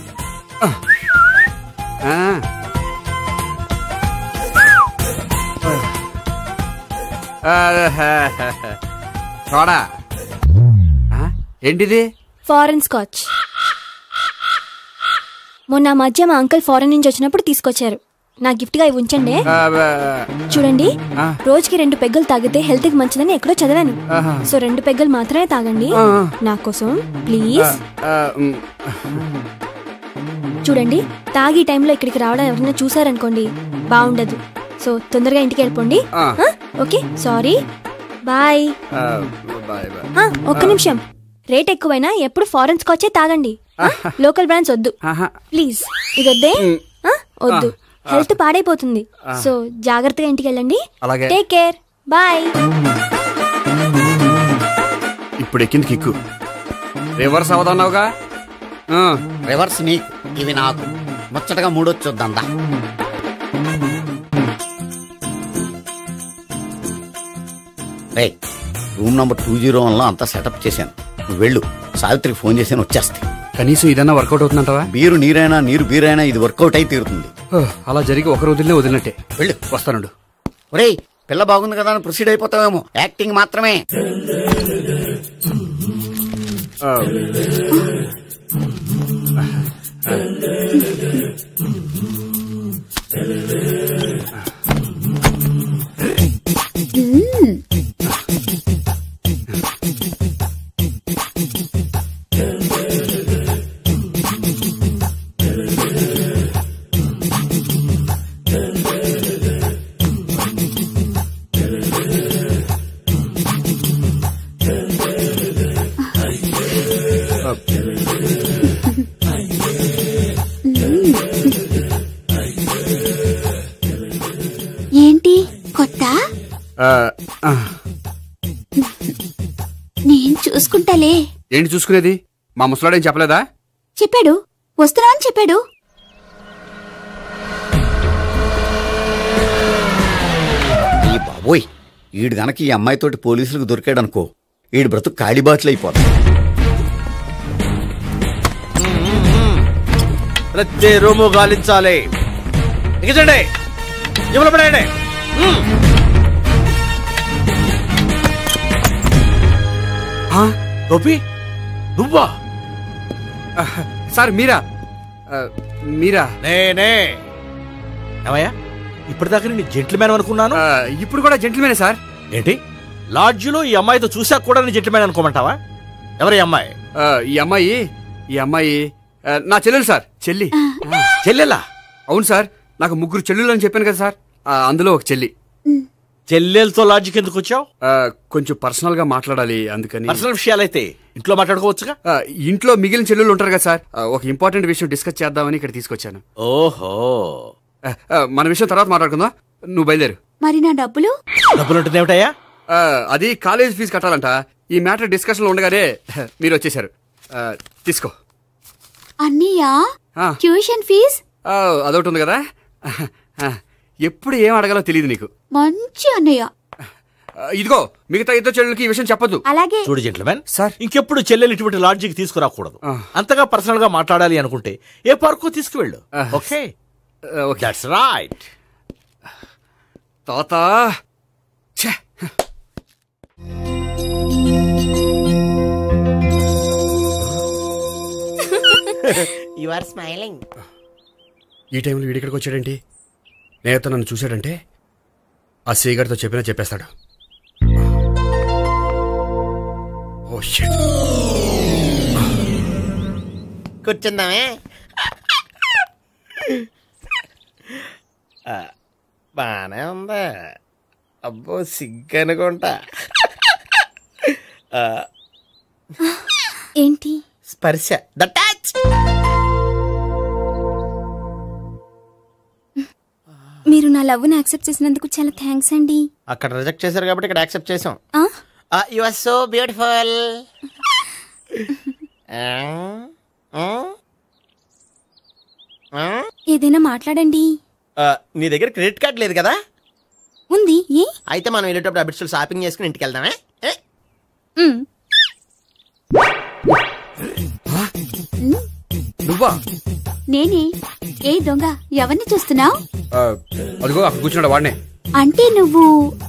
చూడా, ఏంటిది? Foreign scotch. మొన్న మధ్య మా అంకుల్ ఫారెన్ నుంచి వచ్చినప్పుడు తీసుకొచ్చారు. నా గిఫ్ట్ గా ఇవి ఉంచండి. చూడండి, రోజుకి రెండు పెగ్గలు తాగితే హెల్త్ కి మంచిదని ఎక్కడో చదివాను. సో రెండు పెగ్గలు మాత్రమే తాగండి నా కోసం ప్లీజ్. చూడండి, తాగి టైంలో ఇక్కడికి రావడం ఎవరైనా చూసారనుకోండి బాగుండదు. సో తొందరగా ఇంటికి వెళ్ళిపోండి. Okay, sorry, bye. ఒక్క నిమిషం, రేట్ ఎక్కువైనా ఎప్పుడు ఫారెన్ స్కాచే తాగండి, లోకల్ బ్రాండ్స్ వద్దు ప్లీజ్. ఇది వద్దే, వద్దు, హెల్త్ పాడైపోతుంది. సో జాగ్రత్తగా ఇంటికి వెళ్ళండి. Take care, bye. ఇప్పుడు ఎక్కింది కిక్కు. రివర్స్ అవదన్నావుగా? రివర్స్ నీకు, ఇవి నాకు. ముచ్చటగా మూడొచ్చొద్దా? Room number two zero one లో అంతా సెటప్ చేశాను. నువ్వు వెళ్ళు, సావిత్రికి ఫోన్ చేసాను, వచ్చేస్తాయి. కనీసం ఇదన్నా వర్కౌట్ అవుతుందంటావా? బీరు నీరైనా నీరు బీరైనా ఇది వర్కౌట్ అయి తీరుతుంది. అలా జరిగి ఒకరు వదిలినే వదిలినట్టే. వెళ్ళు, వస్తానుండు. ఒరేయ్ పిల్ల బాగుంది కదా అని ప్రొసీడ్ అయిపోతావేమో. యాక్టింగ్ మాత్రమే. ఏంటి కొత్త? నేను చూసుకుంటాలే. ఏంటి చూసుకునేది? మా ముసలాడేం చెప్పలేదా? చెప్పాడు, వస్తున్నా అని చెప్పాడు. ఈ బాబోయ్, ఈడు గనక ఈ అమ్మాయితోటి పోలీసులకు దొరికాడనుకో, ఈడు బ్రతుకు కాళీబాట్లు అయిపోతాడు. ప్రతి రూము గాలించాలి. ఎగచండి, జబ్బులు పడండి. గోపి నువ్వా? సార్ మీరా? మీరా? నేనే. ఏమయ్యా, ఇప్పటిదాకా నేను జెంట్లమ్యాన్ అనుకున్నాను. ఇప్పుడు కూడా జెంట్లమ్యానే సార్. ఏంటి, లాడ్జిలో ఈ అమ్మాయితో చూసాక కూడా నేను జెంట్లమ్యాన్ అనుకోమంటావా? ఎవరు ఈ అమ్మాయి? ఈ అమ్మాయి ఈ అమ్మాయి నా చెల్లెలు సార్. చెల్లి. చెల్లెలా? అవును సార్, నాకు ముగ్గురు చెల్లెలు అని చెప్పాను కదా సార్, అందులో ఒక చెల్లి. చెల్లెలతో లాడ్జికి ఎందుకు వచ్చావు? కొంచెం పర్సనల్ గా మాట్లాడాలి, అందుకని. పర్సనల్ విషయాలైతే ఇంట్లో మాట్లాడుకోవచ్చుగా. ఇంట్లో మిగిలిన చెల్లెలు ఉంటారు కదా సార్, ఒక ఇంపార్టెంట్ విషయం డిస్కస్ చేద్దామని ఇక్కడ తీసుకొచ్చాను. ఓహో, మన విషయం తర్వాత మాట్లాడుకుందాం. నువ్వు బయలుదేరు. మరి నా డబ్బులు? డబ్బులు ఉంటుంది ఏమిటయ్యా? అది కాలేజ్ ఫీజు కట్టాలంట. ఈ మ్యాటర్ డిస్కషన్ లో ఉండగానే మీరు వచ్చేసారు. తీసుకో. అన్నయ్యా, ట్యూషన్ ఫీజ్? అదొకటి ఉంది కదా. ఎప్పుడు ఏం అడగాలో తెలియదు నీకు. మంచి అన్నయ్య. ఇదిగో, మిగతా ఇద్దరు చెల్లెలకి ఈ విషయం చెప్పదు. అలాగే. చూడు జెంట్లమెన్ సార్, ఇంకెప్పుడు చెల్లెలు ఇటువంటి లాడ్జికి తీసుకురాకూడదు. అంతగా పర్సనల్ గా మాట్లాడాలి అనుకుంటే ఏ పార్కు తీసుకువెళ్ళు. Okay, that's right. తాత యు ఆర్ స్మైలింగ్. ఈ టైంలో వీడిక్కడికి వచ్చాడేంటి? నేత నన్ను చూశాడంటే ఆ సీగారితో చెప్పినా చెప్పేస్తాడు. Oh shit. కూర్చుందామే. బానే ఉందా? అబ్బో సిగ్గు అనుకుంటా. ఏంటి? స్పర్శ. The touch. మీరు నా లవ్ ని యాక్సెప్ట్ చేసినందుకు చాలా థ్యాంక్స్ అండి. అక్కడ రిజెక్ట్ చేశారు కాబట్టి ఇక్కడ యాక్సెప్ట్ చేసాం. You are so beautiful. ఏదైనా మాట్లాడండి. నీ దగ్గర క్రెడిట్ కార్డ్ లేదు కదా? ఉంది. ఏ? అయితే మనం వెళ్ళేటప్పుడు అబిట్స్ షాపింగ్ చేసుకుని ఇంటికి వెళ్దామే. నువ్వా? నేనే. ఏ దొంగ, ఎవరిని చూస్తున్నావు? అదిగో అక్కడ కూర్చున్నాడు వాడినే. అంటే నువ్వు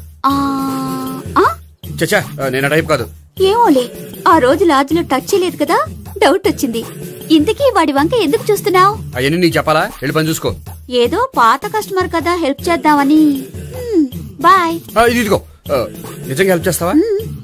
చచ్చా, నేను టైప్ కాదు. ఏమోలే, ఆ రోజు లాడ్జిలో టచ్ చేయలేదు కదా, డౌట్ వచ్చింది. ఇంతకీ వాడి వంక ఎందుకు చూస్తున్నావు? అవన్నీ నీకు చెప్పాలా? వెళ్ళి పని చూసుకో. ఏదో పాత కస్టమర్ కదా, హెల్ప్ చేద్దామని. బాయ్. ఇది ఇదిగో, నిజంగా హెల్ప్ చేస్తావా?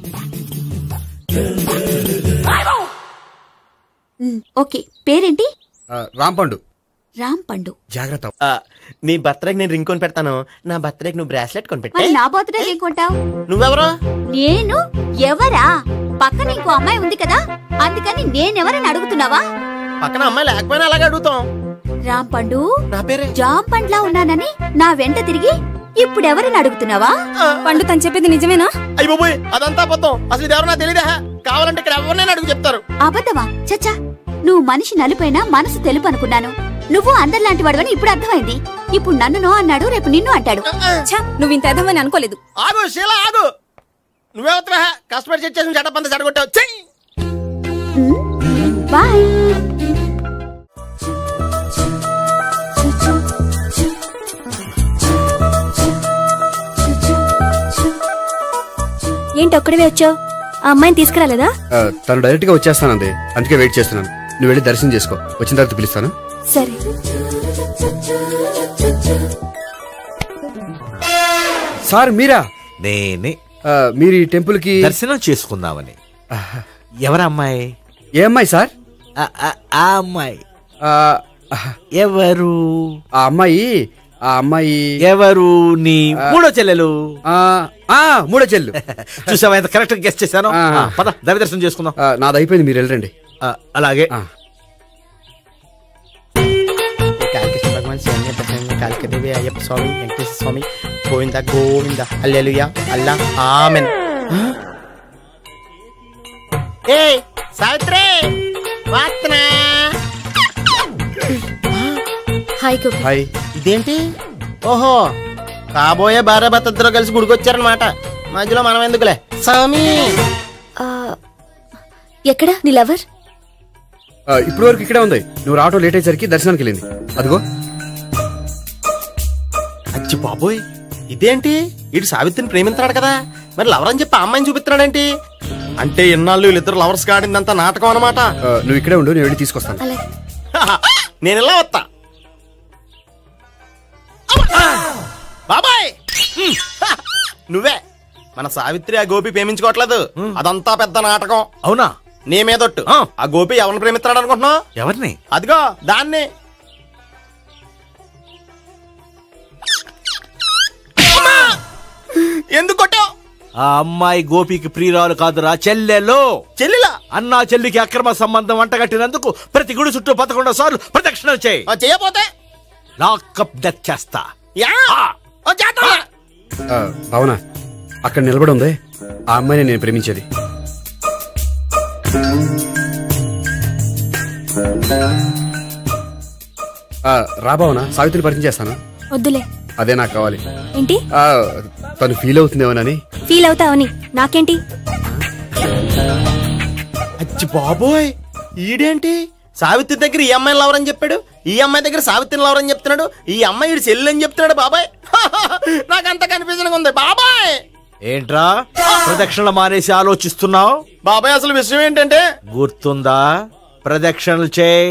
ఓకే. పేరేంటి? రాంపండు. రాంపండు. జాగ్రత్త. నీ బర్త్డేకి నేను రింగ్ కొని పెడతాను, నా బర్త్డేకి నువ్వు బ్రాస్లెట్ కొని పెట్టా. నా బర్త్డే ఏం కొంటావు? నువ్వెవరో? నేను ఎవరా? పక్కన ఇంకో అమ్మాయి ఉంది కదా, అందుకని నేనెవరని అడుగుతున్నావా? పక్కన అమ్మాయి లేకపోయినా అలాగే అడుగుతాం. రాంపండు, నా పేరే జాం పండ్లా ఉన్నానని నా వెంట తిరిగి ఇప్పుడెవరని అడుగుతున్నావా? పండు తను చెప్పేది నిజమేనా? అయ్య బాబోయ్, అదంతా అబద్ధం. అసలు ఇది ఎవరో నాకు తెలియదా? కావాలంటే ఇక్కడ ఎవరినైనా అడుగు చెప్తారు. అబద్ధమా? చచ్చా, నువ్వు మనిషి నలుపైనా మనసు తెలుపు అనుకున్నాను. నువ్వు అందరిలాంటి వాడవని ఇప్పుడు అర్థమైంది. ఇప్పుడు నన్ను నో అన్నాడు, రేపు నిన్ను అంటాడు. నువ్వు ఇంత అర్థమని అనుకోలేదు. ఆగు శీలా, ఆగు. నువ్వేవత్తవా? కస్టమర్ చెక్ చేసి చెడ్డ పంత చెడగొట్టావు. బాయ్. ఒక్కడివే వచ్చావు? ఆ అమ్మాయిని తీసుకురాలేదా? ఆ, తను డైరెక్ట్ గా వచ్చేస్తానంది, అందుకే వెయిట్ చేస్తున్నాను. నువ్వు వెళ్ళి దర్శనం చేసుకో, వచ్చిన తర్వాత పిలుస్తాను. సరే. సార్ మీరా? నేనే. ఆ, మీరు ఈ టెంపుల్ కి దర్శనం చేసుకుందామని. ఎవరు అమ్మాయి? ఏ అమ్మాయి సార్? ఆ అమ్మాయి ఆ, ఎవరు? ఆ అమ్మాయి ఆ అమ్మాయి ఎవరు? నీ మూడో చెల్లెలు. మూడో చెల్లు. చూసావా ఎంత కరెక్ట్ గెస్ట్ చేశాను. పద దైవ దర్శనం చేసుకుందాం. నాది అయిపోయింది, మీరు వెళ్ళండి. అలాగే. కాళికేశ్వర భగవాన్ శరణ్య ప్రసన్న Kalikadevi Ayyappa Swamy Venkateswara Swamy Govinda Govinda hallelujah Allah amen. ఏ సావిత్రి వాత్నా. హాయ్ గోపి. హాయ్. ఇదేంటి? ఓహో, కాబోయే భార్య భర్త ఇద్దరు కలిసి గుడికొచ్చారనమాట. మధ్యలో మనం ఎందుకులే స్వామి. ఎక్కడ నీ లవర్? ఇప్పుడు వరకు ఇక్కడే ఉంది. నువ్వు రావటం లేట్ అయ్యేసరికి దర్శనానికి వెళ్ళింది. అదిగో. అచ్చి బాబోయ్, ఇదేంటి? ఇటు సావిత్రిని ప్రేమిస్తున్నాడు కదా, మరి లవర్ అని చెప్పి అమ్మాయిని చూపిస్తున్నాడేంటి? అంటే ఇన్నాళ్ళు వీళ్ళిద్దరు లవర్స్ కాడిందంతా నాటకం అనమాట. నువ్వు ఇక్కడే ఉండు, నేను వెళ్ళి తీసుకొస్తాను. నేను ఇలా వస్తా. బాబాయ్ నువ్వే మన సావిత్రి ఆ గోపి ప్రేమించుకోవట్లేదు, అదంతా పెద్ద నాటకం. అవునా? నీ మీదొట్టు. ఆ గోపి ఎవరిని ప్రేమిస్తున్నాడు అనుకుంటున్నావు? ఎవరిని? అదిగో దాన్ని. ఎందుకు కొట్టావు? ఆ అమ్మాయి గోపికి ప్రియురాలు కాదురా, చెల్లెలో. చెల్లెలా? అన్నా చెల్లికి అక్రమ సంబంధం అంటగట్టినందుకు ప్రతి గుడి చుట్టూ పదకొండు సార్లు ప్రదక్షిణలు చేయి. చేయపోతే లాకప్ డెత్ చేస్తా. అవునా? అక్కడ నిలబడి ఉంది ఆ అమ్మాయిని నేను ప్రేమించేది. రాబావునా? సావిత్రిని పరిచయం చేస్తాను. వద్దులే. అదే నాకు కావాలి. ఏంటి? తను ఫీల్ అవుతుందేమోనని. ఫీల్ అవుతావని నాకేంటి? అచ్చి బాబోయ్, ఈడేంటి సావిత్రి దగ్గర ఈ అమ్మాయిని లవర్ అని చెప్పాడు, ఈ అమ్మాయి దగ్గర సావిత్రిని లవర్ అని చెప్తున్నాడు, ఈ అమ్మాయి ఈడు చెల్లి అని చెప్తున్నాడు. బాబాయ్ నాకంత కన్ఫ్యూజన్ ఉంది బాబాయ్. ఏంట్రా ప్రదక్షిణలు మానేసి ఆలోచిస్తున్నావు? బాబాయ్ అసలు విషయం ఏంటంటే, గుర్తుందా? ప్రదక్షిణలు చేయి.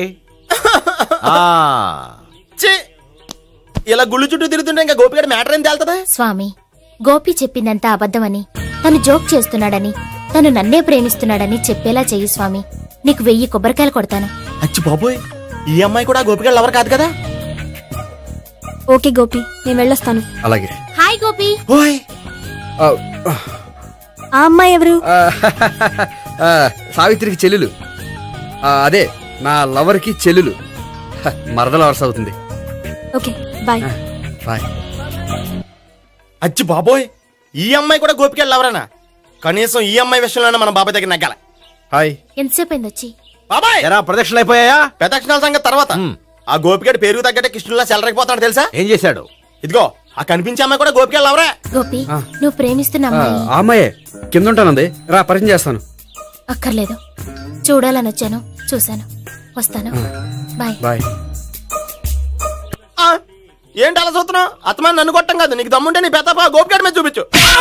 ఇలా గుళ్ళు చుట్టూ తిరుగుతుంటే ఇంకా గోపిగడ మ్యాటర్ ఏం తేలుతుందా? స్వామి, గోపి చెప్పిందంతా అబద్ధమని, తను జోక్ చేస్తున్నాడని, తను నన్నే ప్రేమిస్తున్నాడని చెప్పేలా చెయ్యి స్వామి. నీకు వెయ్యి కొబ్బరికాయలు కొడతాను. అచ్చి బాబోయ్, ఈ అమ్మాయి కూడా గోపిగడ లవర్ కాదు కదా? ఓకే గోపి, నేను వెళ్ళొస్తాను. అలాగే. హాయ్ గోపి. ఆ అమ్మాయి ఎవరు? సావిత్రికి చెల్లెలు. అదే నా లవర్ కి చెల్లెలు. మరద లవర్స్ అవుతుంది. Okay bye. బాయ్. అచ్చి బాబోయ్, ఈ అమ్మాయి కూడా గోపిగడ లవరేనా? కనీసం ఈ అమ్మాయి విషయంలోనే మన బాబాయ్ దగ్గర నగ్గాల. హాయ్. ఎంతసేపు అయింది వచ్చి? బాబాయ్ ఎరా ప్రదక్షిణలు అయిపోయాయా? ప్రదక్షిణాల సంగతి తర్వాత. ఆ గోపిగడ పేరు తగ్గట్టే కృష్ణులా చెలరైపోతాడు తెలుసా? ఏం చేశాడు? ఇదిగో ఆ కనిపించే అమ్మాయి కూడా గోపిగడ లవరే. గోపి, నువ్వు ప్రేమిస్తున్న అమ్మాయి ఆ అమ్మాయే కింద ఉంటానంది. రా పరిచయం చేస్తాను. అక్కర్లేదు, చూడాలని వచ్చాను, చూశాను, వస్తాను. బాయ్. బాయ్. ఏంటి అలా చూస్తున్నావు? అత్తమాని నన్ను కొట్టం కాదు, నీకు దమ్ముంటే నీ పెద్ద గోపిగడ మీద చూపించు.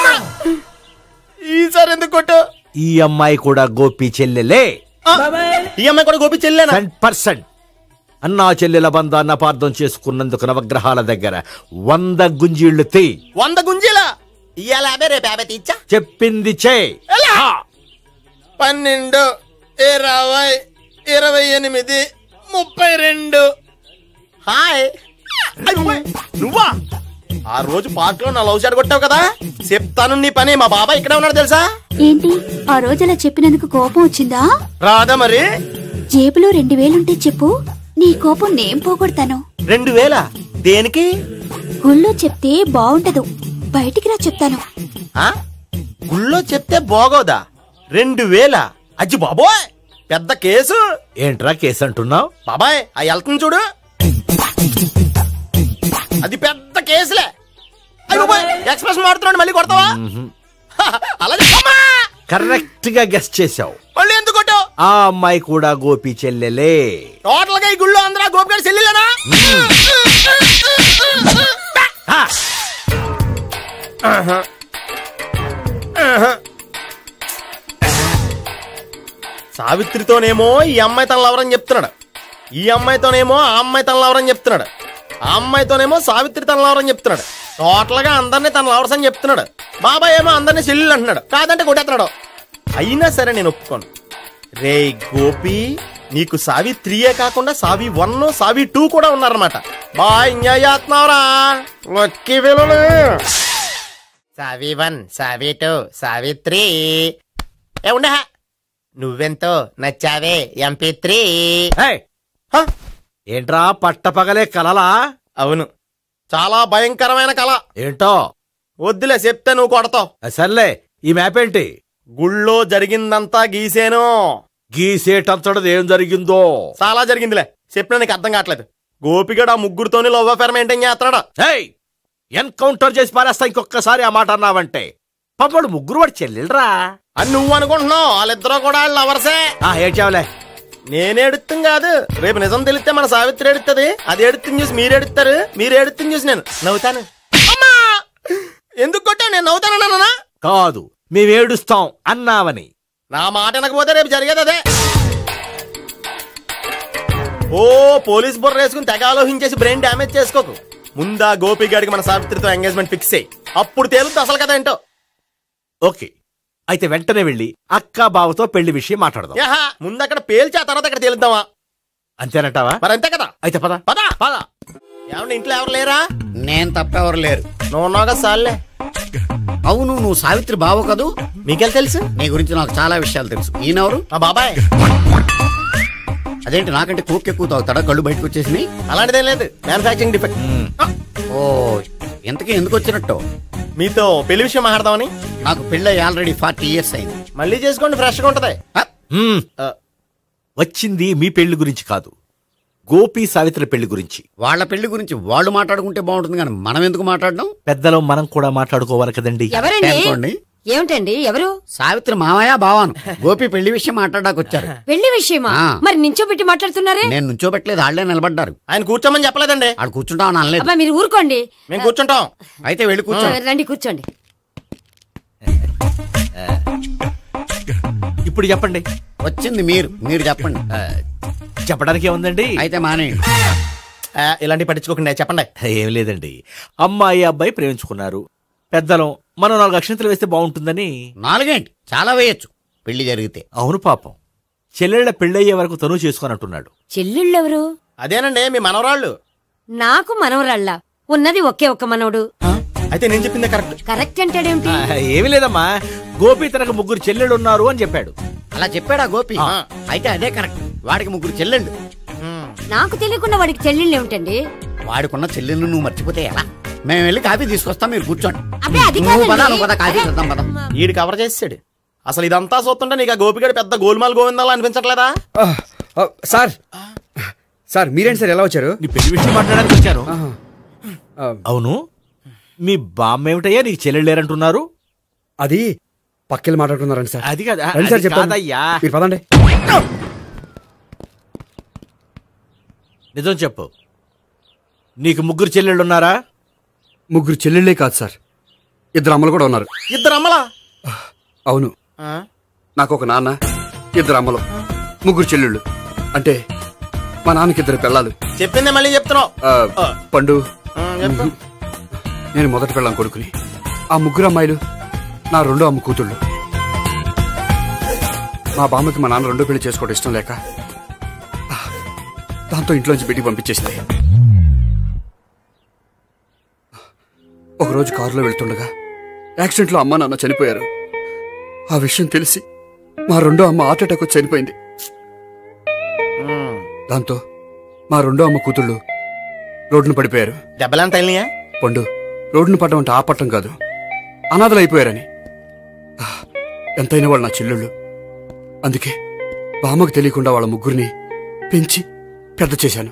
ఈసారి ఎందుకు కొట్టు? ఈ అమ్మాయి కూడా గోపి చెల్లెలే. ఈ అమ్మాయి కూడా గోపి చెల్లెనా? పర్సెంట్. అన్నా చెల్లెల బంధాన్ని అపార్థం చేసుకున్నందుకు నవగ్రహాల దగ్గర వంద గుంజీళ్లు తీ. వంద గుంజీలా? ఇయ్యాల యాభై, రేపు యాభై తీచ్చా. చెప్పింది చే. పన్నెండు, ఇరవై, ఇరవై ఎనిమిది, ముప్పై రెండు. హాయ్. నువ్వా? ఆ రోజు పార్క్ లో నా లవ్ షాట్ కొట్టావు కదా, చెప్తాను నీ పని. మా బాబాయ్ ఇక్కడే ఉన్నాడు తెలుసా? ఏంటి ఆ రోజు అలా చెప్పినందుకు కోపం వచ్చిందా? రాదా మరి? జేబులో రెండు వేలుంటే చెప్పు, నీ కోపం నేను పోగొడతాను. రెండు వేల దేనికి? గుళ్ళో చెప్తే బాగుంటదు, బయటికి రా చెప్తాను. గుళ్ళో చెప్తే బాగోదా? రెండు వేల? అజ్జి బాబోయ్, పెద్ద కేసు. ఏంట్రా కేసు అంటున్నావు? బాబాయ్ ఆ వెళ్తుంది చూడు, అది పెద్ద కేసులే. ఎక్స్ప్రెస్ మారుతున్నాడు, మళ్ళీ కొడతావా? అలా కరెక్ట్ గా గెస్ చేసావు. మళ్ళీ ఎందుకు కొట్టావు? ఆ అమ్మాయి కూడా గోపి చెల్లెలే. టోటల్ గా ఈ గుళ్ళో అందరూ గోపిగాడి చెల్లెలేనా? సావిత్రితోనేమో ఈ అమ్మాయి తన లవరని చెప్తున్నాడు, ఈ అమ్మాయితోనేమో ఆ అమ్మాయి తన లవరని చెప్తున్నాడు, ఆ అమ్మాయితోనేమో సావిత్రి తన లవరని చెప్తున్నాడు. టోటల్ గా అందరినీ తన లవర్స్ అని చెప్తున్నాడు. బాబాయ్ ఏమో అందరినీ చెల్లెలు అంటున్నాడు, కాదంటే కొట్టేస్తున్నాడు. అయినా సరే నేను ఒప్పుకోను. రే గోపి, నీకు సావి త్రీయే కాకుండా సావి వన్ సావి టూ కూడా ఉన్నారన్నమాట. బాయ్ ఎంజాయ్ చేస్తున్నావురా. లక్కీ పిల్లలు. సావి వన్ సావి టూ సావి త్రీ. ఏ ఉండ నువ్వెంతో నచ్చావే ఎంపీ త్రీ. ఏంట్రా పట్టపగలే కలలా? అవును, చాలా భయంకరమైన కళ. ఏంటో వద్దులే, చెప్తే నువ్వు కొడతావు. సర్లే, ఈ మ్యాప్ ఏంటి? గుళ్ళో జరిగిందంతా గీసేను. గీసేటంతటది ఏం జరిగిందో? చాలా జరిగిందిలే, చెప్పినా నీకు అర్థం కావట్లేదు. గోపిగడు ఆ ముగ్గురుతోని లవ్ అఫేర్ మెయింటైన్ చేస్తున్నాడా? ఎన్కౌంటర్ చేసి పారేస్తా ఇంకొకసారి ఆ మాట అన్నావంటే. పాపడు ముగ్గురు వాడు చెల్లెలరా అని నువ్వు అనుకుంటున్నావు. వాళ్ళిద్దరూ కూడా వాళ్ళు లవర్సే. ఏడ్చావులే. నేనే ఎడుతుంది కాదు, రేపు నిజం తెలిస్తే మన సావిత్రి ఎడుతుంది. అది ఎడుతుంది చూసి మీరు ఎడుతారు, మీరు ఎడుతుంది చూసి నేను నవ్వుతాను. అమ్మా, ఎందుకు కొట్టా? నేను నవ్వుతానన్నా? కాదు, మేమేడుస్తాం అన్నావని. నా మాట వినకపోతే రేపు జరిగేది అదే. ఓ పోలీస్ బుర్ర వేసుకుని తెగ ఆలోచించేసి బ్రెయిన్ డ్యామేజ్ చేసుకోకు. ముందా గోపి గాడికి మన సావిత్రితో ఎంగేజ్మెంట్ ఫిక్స్ అయ్యి అప్పుడు తేలుతుంది అసలు కదా ఏంటో. ఓకే, అయితే వెంటనే వెళ్ళి అక్క బావతో పెళ్లి విషయం మాట్లాడదాం. యహా, ముందు అక్కడ పేల్చి ఆ తర్వాత అక్కడ తేలుద్దామా? అంతేనంటావా? మరి అంతే కదా. అయితే పద పద పద. ఏమన్నా ఇంట్లో ఎవరు లేరా? నేను తప్పెవరు లేరు. నువ్వు ఉన్నావుగా సార్లే. అవును, నువ్వు సావిత్రి బావ కదూ? మీకెళ్ళి తెలుసు? నీ గురించి నాకు చాలా విషయాలు తెలుసు. ఈయనెవరు? ఆ బాబాయ్. అదేంటి నాకంటే కోక్ ఎక్కువ తాగుతాడా? కళ్ళు బయటకు వచ్చేసినాయి. అలాంటిదేం లేదు, మ్యానుఫాక్చరింగ్ డిఫెక్ట్. ఓ, ఎంతకీ ఎందుకు వచ్చినట్టు? మీతో పెళ్లి విషయం మాట్లాడదామని. నాకు పెళ్ళి ఆల్రెడీ ఫార్టీ ఇయర్స్ అయింది. మళ్ళీ చేసుకోండి, ఫ్రెష్ గా ఉంటది. వచ్చింది మీ పెళ్లి గురించి కాదు, గోపి సావిత్రి పెళ్లి గురించి. వాళ్ళ పెళ్లి గురించి వాళ్ళు మాట్లాడుకుంటే బాగుంటుంది, కానీ మనం ఎందుకు మాట్లాడడం? పెద్దలో మనం కూడా మాట్లాడుకోవాలి కదండి. ఎవరండి? ఏమిటండి? ఎవరు? సావిత్రి మామయ్య బావాను. గోపి పెళ్లి విషయం మాట్లాడడానికి వచ్చారు. పెళ్లి విషయమా? మరి నించోబెట్టి మాట్లాడుతున్నారే? నేను నుంచోబెట్టలేదు, వాళ్ళే నిలబడ్డారు. ఆయన కూర్చోమని చెప్పలేదండి. ఆడు కూర్చుంటామని అనలేదు. అబ్బా, మీరు ఊరుకోండి. మేము కూర్చుంటాం. అయితే వెళ్ళి కూర్చోండి. రండి కూర్చోండి. ఇప్పుడు చెప్పండి. వచ్చింది మీరు, మీరు చెప్పండి. చెప్పడానికి ఏముందండి? అయితే మానేయండి. ఇలాంటివి పట్టించుకోకుండా చెప్పండి. ఏం లేదండి, అమ్మాయి అబ్బాయి ప్రేమించుకున్నారు. పెద్దలం మనం నాలుగు అక్షంతలు వేస్తే బాగుంటుందని. నాలుగేంటి, చాలా వేయచ్చు పెళ్లి జరిగితే. అవును పాపం, చెల్లెళ్ళ పెళ్ళయ్యే వరకు తను చేసుకోనట్టున్నాడు. చెల్లెళ్ళెవరు? అదేనండి మీ మనవరాళ్ళు. నాకు మనవరాళ్ళ ఉన్నది ఒకే ఒక్క మనవడు. అయితే నేను చెప్పింది కరెక్ట్. కరెక్ట్ అంటాడేమిటి? ఏమి లేదమ్మా, గోపి తనకు ముగ్గురు చెల్లెళ్ళు ఉన్నారు అని చెప్పాడు. అలా చెప్పాడా గోపి? అయితే అదే కరెక్ట్. వాడికి ముగ్గురు చెల్లెళ్ళు. నాకు తెలియకుండా వాడికి చెల్లెళ్ళు ఏమిటండి? వాడికున్న చెల్లెళ్ళు నువ్వు మర్చిపోతే ఎలా? మేము వెళ్ళి కాఫీ తీసుకొస్తాం, మీరు కూర్చోండి. ఈడు కవర్ చేసాడు. అసలు ఇదంతా చూస్తుంటే నీకు ఆ గోపిగడు పెద్ద గోల్మాల్ గోవిందాలు అనిపించట్లేదా? సార్ సార్ మీరేంటి సార్ ఎలా వచ్చారు? నీ పెళ్లి విషయం మాట్లాడడానికి వచ్చాను. అవును, మీ బామ్మ ఏమిటయ్యా నీకు చెల్లెళ్ళు లేరంటున్నారు? అది పక్కెళ్ళి మాట్లాడుకున్నారండి సార్. అది కదా సార్ చెప్తాను, మీరు పదండి. నిజం చెప్పు, నీకు ముగ్గురు చెల్లెళ్ళు ఉన్నారా? ముగ్గురు చెల్లెళ్ళే కాదు సార్, ఇద్దరు అమ్మలు కూడా ఉన్నారు. ఇద్దరు అమ్మలా? అవును, నాకు ఒక నాన్న, ఇద్దరు అమ్మలు, ముగ్గురు చెల్లెళ్ళు. అంటే మా నాన్నకి ఇద్దరు పిల్లలు. చెప్పిందే మళ్ళీ చెప్తున్నావు. పండు, నేను మొదటి పిల్లం కొడుకుని. ఆ ముగ్గురు అమ్మాయిలు నా రెండో అమ్మ కూతుళ్ళు. మా బామ్మకి మా నాన్న రెండో పెళ్లి చేసుకోవడం ఇష్టం లేక దాంతో ఇంట్లోంచి బిడ్డికి పంపించేసింది. ఒకరోజు కారులో వెళ్తుండగా యాక్సిడెంట్లో అమ్మ నాన్న చనిపోయారు. ఆ విషయం తెలిసి మా రెండో అమ్మ హార్ట్ అటాక్ వచ్చి చనిపోయింది. దాంతో మా రెండో అమ్మ కూతుళ్ళు రోడ్డును పడిపోయారు. దెబ్బలంతా పండు, రోడ్డును పడడం అంటే ఆ పట్టం కాదు, అనాథలు అయిపోయారని. ఎంతైనా వాళ్ళు నా చెల్లెళ్ళు. అందుకే బామ్మకు తెలియకుండా వాళ్ళ ముగ్గురిని పెంచి పెద్ద చేశాను.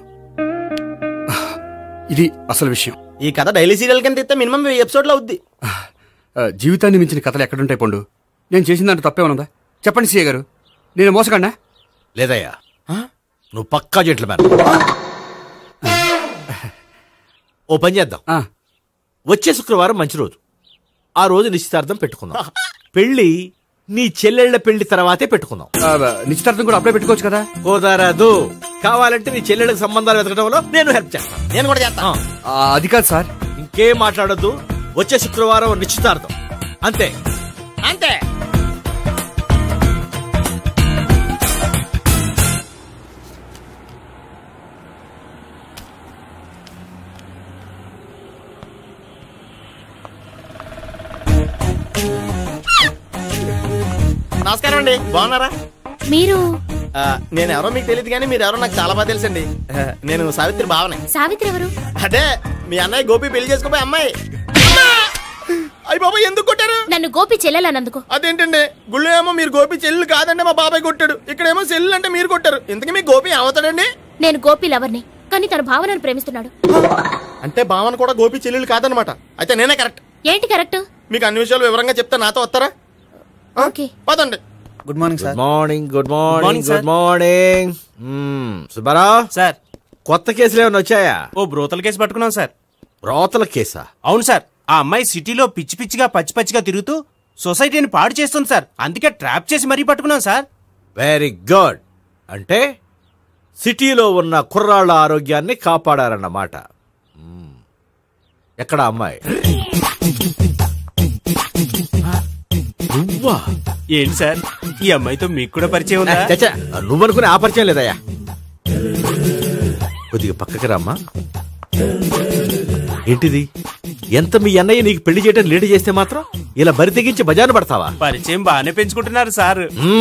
ఇది అసలు విషయం. ఈ కథ డైలీ సీరియల్ కింద ఇస్తే మినిమం ఎపిసోడ్ లో అవుద్ది. జీవితాన్ని మించిన కథలు ఎక్కడుంటాయి పండు? నేను చేసిన దాంట్లో తప్పేమనుందా? చెప్పండి సీఏ గారు, నేను మోసగండా? లేదయ్యా, నువ్వు పక్కా జెంట్లమ్యాన్. ఓ పని చేద్దాం, వచ్చే శుక్రవారం మంచి రోజు, ఆ రోజు నిశ్చితార్థం పెట్టుకుందాం. పెళ్లి నీ చెల్లెళ్ల పెళ్లి తర్వాతే పెట్టుకుందాం. నిశ్చితార్థం కూడా అప్పుడే పెట్టుకోవచ్చు కదా. కుదరదు. కావాలంటే నీ చెల్లెళ్ళకి సంబంధాలు వెతకడంలో నేను హెల్ప్ చేస్తాను. నేను కూడా చేస్తాను. అది కాదు సార్. ఇంకేం మాట్లాడొద్దు. వచ్చే శుక్రవారం నిశ్చితార్థం. అంతే అంతే. నమస్కారం అండి, బాగున్నారా? మీరు నేను ఎవరో మీకు తెలియదు కానీ మీరు ఎవరో నాకు చాలా బాగా తెలుసండి. నేను సావిత్రి భావనే. సావిత్రి ఎవరు? అదే మీ అన్నయ్య గోపి పెళ్లి చేసుకోపోయి అమ్మాయి. అయ్యి బాబా ఎందుకు కొట్టారు? నన్ను గోపి చెల్లెలన్నందుకు. అదేంటండి గుళ్ళు ఏమో మీరు గోపి చెల్లు కాదంటే మా బాబాయ్ కొట్టాడు, ఇక్కడేమో చెల్లు అంటే మీరు కొట్టారు. ఇంతకీ మీ గోపి ఏమవుతాడండి? నేను గోపి లవర్ని, కానీ తన భావనను ప్రేమిస్తున్నాడు. అంటే భావన కూడా గోపి చెల్లెలు కాదనమాట. అయితే నేనే కరెక్ట్. ఏంటి కరెక్ట్? మీకు అన్ని విషయాలు వివరంగా చెప్తే నాతో వస్తారా? ఓకే పదండి. Good morning sir. Morning good morning good morning. Subbarao sir, కొత్త కేసులు ఏమైనా వచ్చాయా? ఓ బ్రోతల కేసు పట్టుకున్నాం సార్. బ్రోతల కేసా? అవును సార్. ఆ అమ్మాయి సిటీలో పిచ్చి పిచ్చిగా పచ్చి పచ్చిగా తిరుగుతూ సొసైటీని పాడు చేస్తుంది సార్. అందుకే ట్రాప్ చేసి మరీ పట్టుకున్నాం సార్. Very good. అంటే సిటీలో ఉన్న కుర్రాళ్ళ ఆరోగ్యాన్ని కాపాడారన్నమాట. ఎక్కడ అమ్మాయి? నువ్వా? ఏంటి సార్, ఈ అమ్మాయితో మీకు కూడా పరిచయం ఉందా? నువ్వనుకునే ఆ పరిచయం లేదయ్యా. కొద్దిగా పక్కకి రామ్మా. ఏంటిది? ఎంత మీ అన్నయ్య నీకు పెళ్లి చేయడం లేట్ చేస్తే మాత్రం ఇలా బరి తెగించి బజారు పడతావా? పరిచయం బాగానే పెంచుకుంటున్నారు సార్.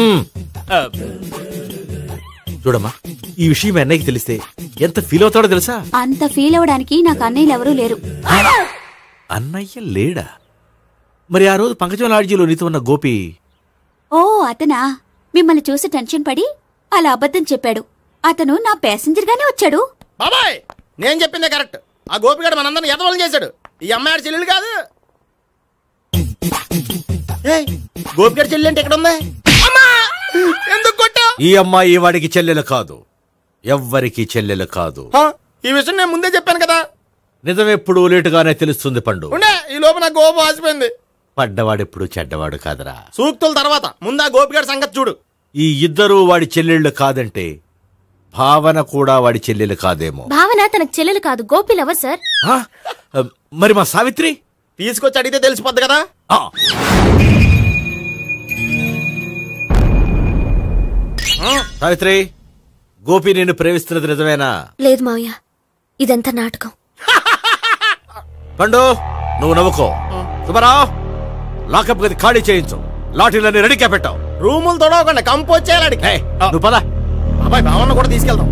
చూడమ్మా, ఈ విషయం అన్నయ్యకి తెలిస్తే ఎంత ఫీల్ అవుతాడో తెలుసా? అంత ఫీల్ అవడానికి నాకు అన్నయ్యలు ఎవరూ లేరు. అన్నయ్య లేడా? మరి ఆ రోజు పంకజం లాడ్జీలో నీతో ఉన్న గోపి? ఓ అతనా? మిమ్మల్ని చూసి టెన్షన్ పడి అలా అబద్ధం చెప్పాడు. అతను నా ప్యాసింజర్ గానే వచ్చాడు. బాబాయ్ నేను చెప్పిందే కరెక్ట్. ఆ గోపిగాడు మనందరిని ఎదవలం చేశాడు. ఈ అమ్మాయి చెల్లెలు కాదు. గోపిగాడి చెల్లెలు అంటే ఎక్కడ ఉంది? ఎందుకు కొట్టా? ఈ అమ్మాయి వాడికి చెల్లెలు కాదు, ఎవ్వరికి చెల్లెలు కాదు. ఈ విషయం నేను ముందే చెప్పాను కదా. నిజమెప్పుడు లేటుగానే తెలుస్తుంది పండు. ఉండే ఈ లోపు నాకు గోప ఆసిపోయింది. పడ్డవాడెప్పుడు చెడ్డవాడు కాదురా. సూక్తుల తర్వాత ముందు ఆ గోపిగాడి సంగతి చూడు. ఈ ఇద్దరు వాడి చెల్లెళ్ళు కాదంటే భావన కూడా వాడి చెల్లెలు కాదేమో. భావన తనకు చెల్లెలు కాదు, గోపి లవర్ సార్. మరి మా సావిత్రి? తీసుకొచ్చి అడిగితే తెలిసిపోద్ది కదా. సావిత్రి, గోపి నిన్ను ప్రేమిస్తున్నది నిజమేనా? లేదు మావయ్య, ఇదంతా నాటకం. పండు నువ్వు నవ్వుకో. సుబ్బారావు, లాకప్ గది ఖాళీ చేయించు. లాఠీలన్నీ రెడీగా పెట్టావు. రూములు తొడవకుండా కంపోజ్ చేయాలి. నువ్వు పద. అబ్బాయి భావన కూడా తీసుకెళ్తాం.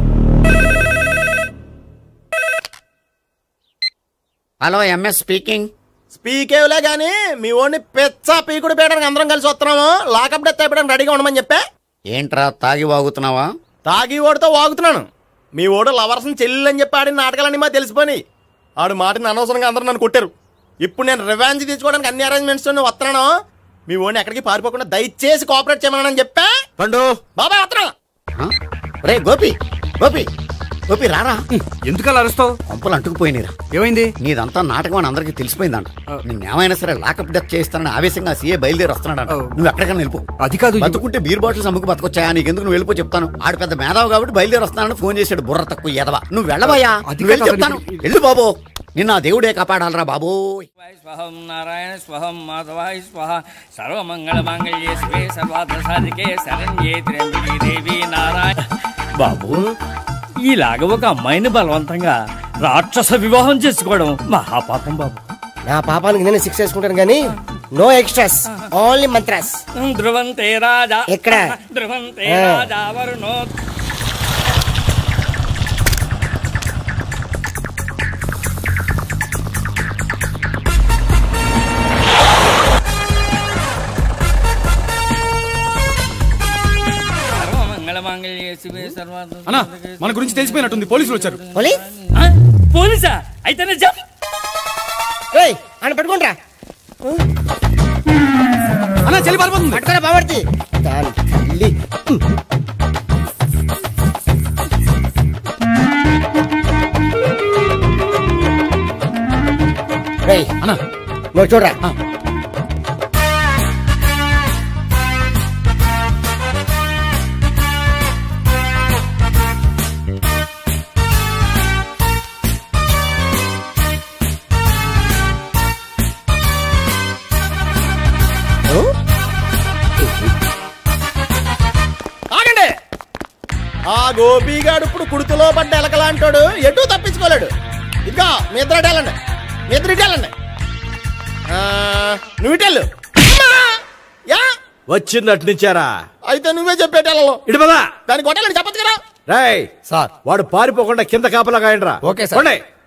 Hello, MS speaking. స్పీకేవ్లే గానీ మీ ఓడిని పెచ్చ పీకుడు పేయడానికి అందరం కలిసి వస్తున్నాము. లాకప్ డెత్ అయిపోయడానికి రెడీగా ఉండమని చెప్పే. ఏంట్రా తాగి వాగుతున్నావా? తాగి ఓడితో వాగుతున్నాను. మీ ఓడు లవర్స్ని చెల్లెలని చెప్పి ఆడిన నాటకాలన్నీ మా తెలిసిపోయి ఆడు మాటని అనవసరంగా అందరూ నన్ను కొట్టారు. ఇప్పుడు నేను రివెంజ్ తీసుకోవడానికి అన్ని అరేంజ్మెంట్స్ వస్తున్నాను. మీ ఓడిని ఎక్కడికి పారిపోకుండా దయచేసి కోఆపరేట్ చేయమని చెప్పా. పండు బాబాయ్ వస్తున్నా. రే గోపి, గోపి గోపి రారా. ఎందుకలా అరుస్తావు? పంపులు అంటుకుపోయినరా. ఏమైంది? నీదంతా నాటకం అని అందరికి తెలిసిపోయిందంట. నిన్నేమైనా సరే లాకప్ డెత్ చేస్తానని ఆవేశంగా సీఏ బయలుదేరి వస్తున్నాడు. నువ్వు ఎక్కడికైనా వెళ్ళిపో. అది కాదు, బతుకుంటే బీర్ బాటిల్స్ అమ్ముకు బతకొచ్చాయా? నీకెందుకు? నువ్వు వెళ్ళిపో చెప్తాను. ఆడు పెద్ద మేధావు కాబట్టి బయలుదేరి వస్తానని ఫోన్ చేశాడు. బుర్ర తక్కువ ఎదవా. నువ్వు వెళ్ళబోయా? నువ్వు వెళ్ళి చెప్తాను. వెళ్ళు బాబో, నిన్న దేవుడే కాపాడాలరా బాబో. స్వహం నారాయణ స్వహం మాధవాయ స్వహ సర్వమంగళ మాంగళ్యే శివే సర్వార్థ సాధికే శరణ్యే త్ర్యంబకే దేవి నారాయణ. బాబు, ఈలాగ ఒక అమ్మాయిని బలవంతంగా రాక్షస వివాహం చేసుకోవడం మహాపాపం బాబు. నా పాపానికి నేను శిక్ష వేసుకుంటాను కానీ నో ఎక్స్ట్రాస్, ఓన్లీ మంత్రాస్. ధ్రువంతే రాజా ఎక్కడ? ధ్రువంతే రాజా వరుణో. అన్నా, మన గురించి తెలిసిపోయినట్టుంది. పోలీసులు వచ్చారు. పోలీసా? అయితే అని పట్టుకుంటా. అన్నా చెల్లి పారిపోతుంది. పట్టుకురా బాబర్తి. అన్నా నువ్వు చూడరా. ఆ గోపిగాడు ఇప్పుడు కుడుతులో పడ్డ ఎలకలాంటాడు ఎటు తప్పించుకోలేడు. ఇంకా మీ ఇద్దరు అటు వెళ్ళండి, మీ ఇద్దరు ఇటు వెళ్ళండి. నువ్వు ఇటు వెళ్ళు. యా వచ్చిందటు నుంచారా? అయితే నువ్వే చెప్పేటెళ్ళలో ఇటు పదా. దానికి కొట్టాలని చెప్పచ్చు కదా. రాయ్ సార్, వాడు పారిపోకుండా కింద కాపలా కాయండిరా. Okay sir.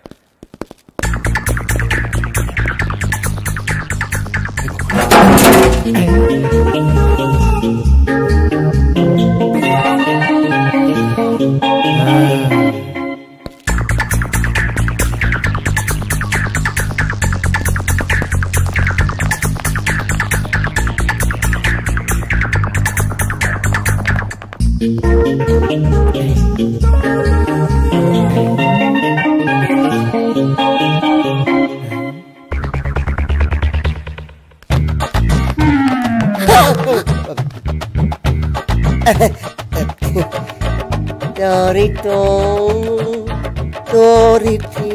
Dorito, Dorito.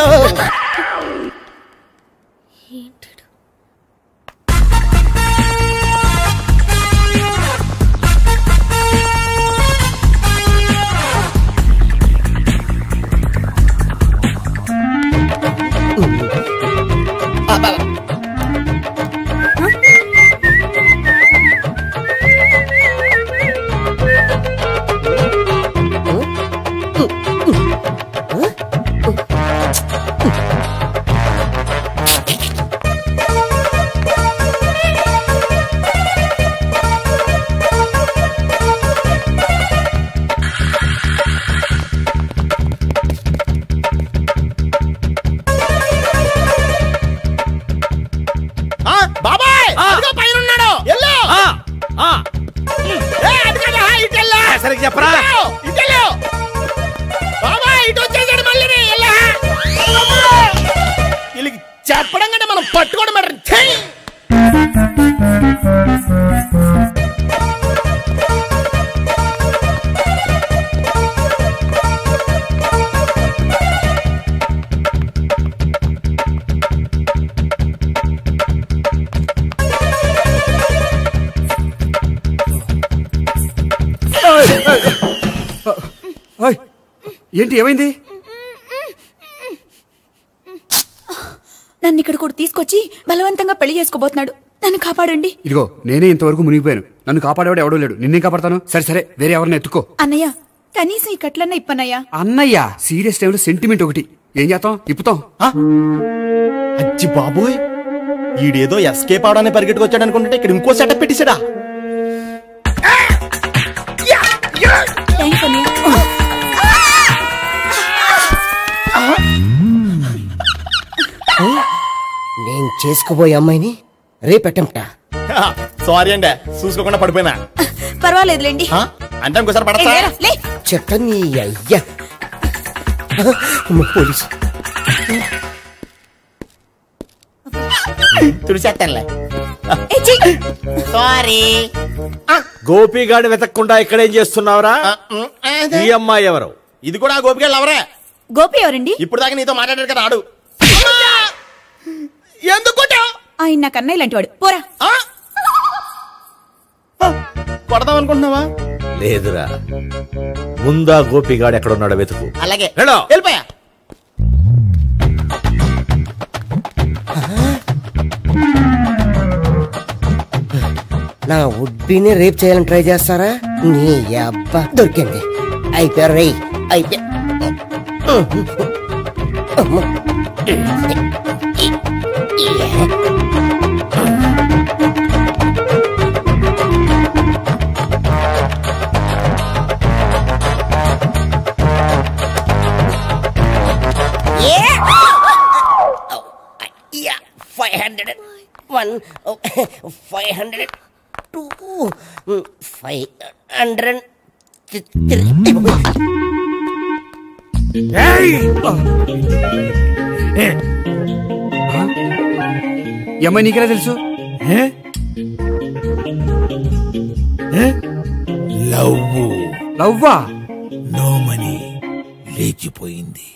చెప్పరా వీళ్ళకి చెప్పడం కంటే మనం పట్టుకోవడం బెటర్. ఏంటి ఏమైంది? నన్ను ఇక్కడ కూడా తీసుకొచ్చి బలవంతంగా పెళ్లి చేసుకోబోతున్నాడు. నన్ను కాపాడండి. ఇదిగో నేనే ఇంతవరకు మునిగిపోయాను. నన్ను కాపాడేవాడు ఎవడో లేడు. నిన్నే కాపాడతాను. సరే సరే వేరే ఎవరిని ఎత్తుకో. అన్నయ్య కనీసం ఈ కట్లన్నా ఇప్పనయ్యా. అన్నయ్య సీరియస్ టైంలో సెంటిమెంట్ ఒకటి. ఏం చేస్తాం? ఇప్పుతాం. అచ్చి బాబోయ్, ఈడేదో ఎస్కేప్ అవడానికి పరిగెట్టుకొచ్చాడు అనుకుంటే ఇక్కడ ఇంకో సెటప్ పెట్టేశాడా? నేను చేసుకోబోయే అమ్మాయిని రేపెట్టంట. సారీ అండి, చూసుకోకుండా పడిపోయినా. పర్వాలేదులేండి. అంటే ఇంకోసారి పడతా చెట్ట నీ అయ్యా. పోలీసు తుడిచేస్తానులే. సారీ. గోపిగాడిని వెతకకుండా ఇక్కడేం చేస్తున్నావురా? ఈ అమ్మాయి ఎవరు? ఇది కూడా గోపిగాళ్ళు ఎవరే? గోపి ఎవరండి? ఇప్పుడు దాకా నీతో మాట్లాడారు కదా ఆడు. ఎందుకు ఆయన నాకు అన్నయ్య లాంటి వాడు. పోరా. కొడదాం అనుకుంటున్నావా? లేదురా, ముందా గోపిగాడు ఎక్కడున్నాడో వెతుకు. అలాగే హలో వెళ్ళిపోయా. నా ఉడ్బీని రేప్ చేయాలని ట్రై చేస్తారా? నీ అబ్బా దొరికింది. అయిపోయారు రై అయిపోయా. Five hundred one five hundred two five hundred ఏమై నీకెలా తెలుసు? లవ్ లవ్వా? నో మనీ లేచిపోయింది.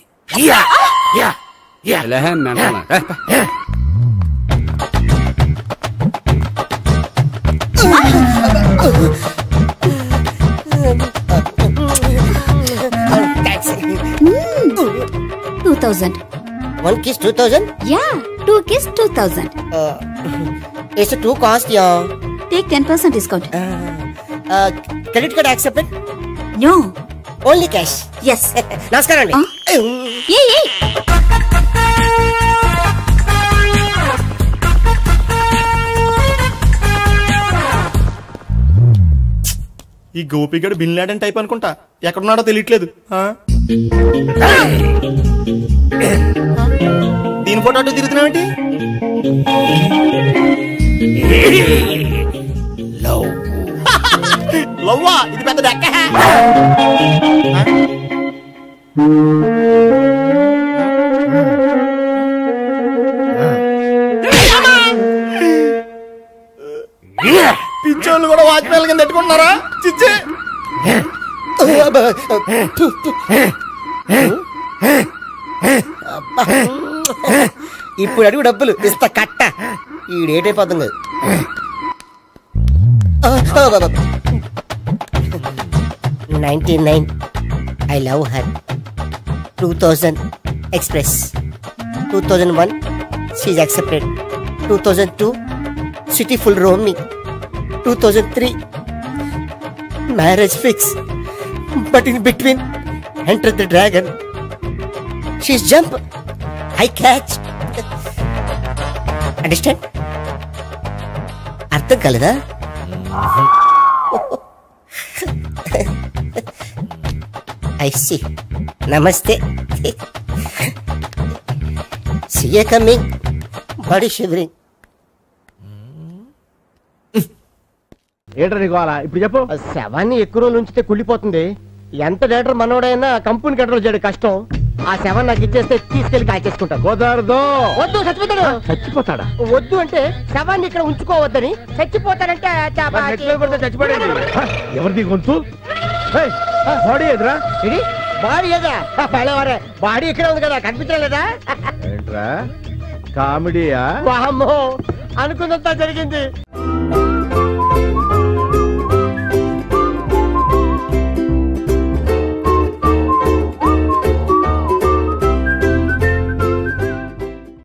Thousand. One kiss two thousand. Yeah, two kiss two thousand. It's too cost yeah. Take ten percent discount. Credit card accepted? No, only cash. Yes. నమస్కారం అండి. ఏ ఏ ఈ గోపిగడు bin Laden type అనుకుంటా, ఎక్కడున్నాడో తెలియట్లేదు. దీని photo అటు తిరుగుతున్నావేంటి? లవ్వా, ఇది పెద్ద డెక్క. పిచ్చోళ్ళు కూడా వాజ్పేయిల కింద పెట్టుకుంటున్నారా? చిచ్చే ఇప్పుడు అడుగు డబ్బులు ఇస్తా కట్ట. ఈ డేట్ అయిపోతుంది కదా. Ninety nine I love her. Two thousand express. Two thousand one she's accepted. Two thousand two city full roaming. Two thousand three marriage fix. But in between enter the dragon. She's jump, I catch. Understand? అర్థం కాలేదా? I see. నమస్తే. CA coming. Body shivering. ఏంటో నీకు అలా ఇప్పుడు చెప్పు. శవాన్ని ఎక్కువ రోజులు ఉంచితే కుళ్ళిపోతుంది. ఎంత డేటర్ మనోడైనా కంపెనీ కంట్రోల్ చేయడం కష్టం. ఆ శవం నాకు ఇచ్చేస్తే తీసుకెళ్లి కాల్చేసుకుంటా. కుదరదు. వద్దు, చచ్చిపోతాడు. చచ్చిపోతాడా? వద్దు అంటే శవాన్ని ఇక్కడ ఉంచుకోవద్దని. చచ్చిపోతాడంటే చచ్చిపోయాడు. ఎవరిది గొంతు? బాడీ ఎదురా? ఇది బాడీ ఏదా? పడేవారే బాడీ ఇక్కడే ఉంది కదా, కనిపించలేదా? ఏంట్రా కామెడీయా? వామ్మో, అనుకున్నంత జరిగింది.